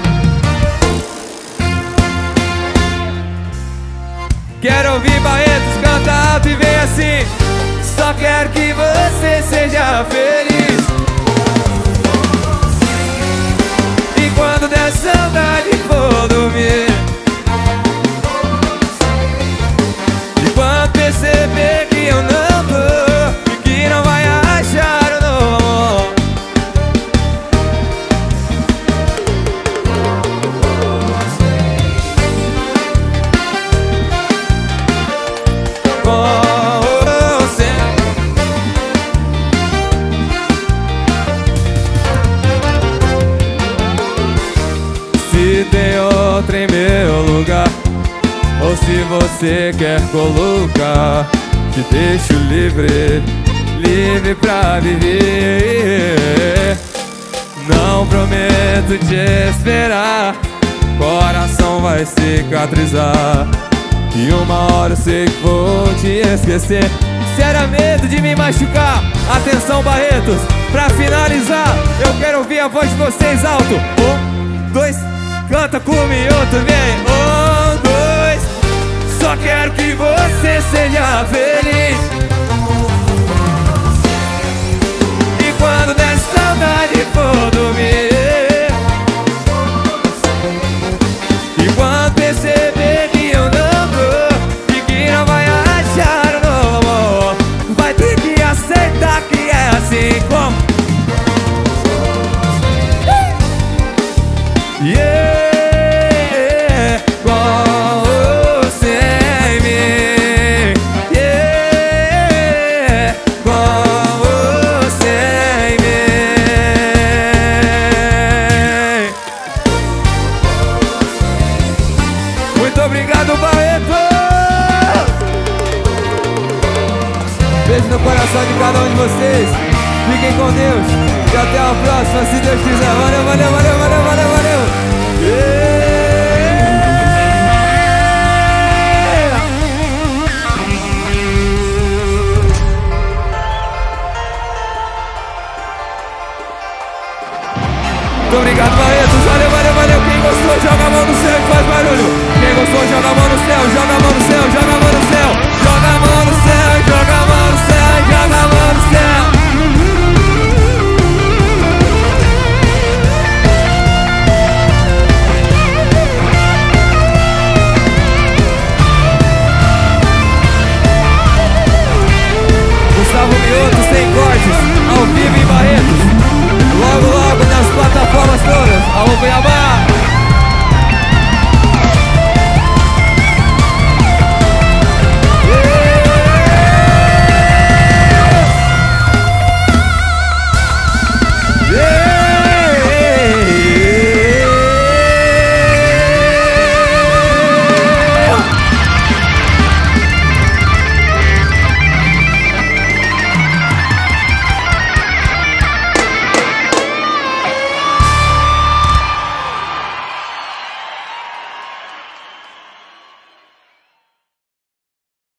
quero ouvir Barretos, canta alto e vem assim. Só quero que você seja feliz. E quando der saudade for dormir, e quando perceber que eu não tô e que não vai achar o novo amor, com você. Se tem outra em meu lugar, ou se você quer colocar, te deixo livre, livre pra viver. Não prometo te esperar, coração vai cicatrizar e uma hora eu sei que vou te esquecer. Se era medo de me machucar, atenção Barretos, pra finalizar eu quero ouvir a voz de vocês alto. Um, dois, canta comigo, outro vem. Um, dois, só quero que você seja feliz. E quando der saudade for dormir, e quando perceber que eu não tô e que não vai achar um novo amor, vai ter que aceitar que é assim como yeah. Obrigado, Barretos! Beijo no coração de cada um de vocês. Fiquem com Deus. E até a próxima, se Deus quiser. Valeu, valeu, valeu, valeu, valeu, valeu. Yeah!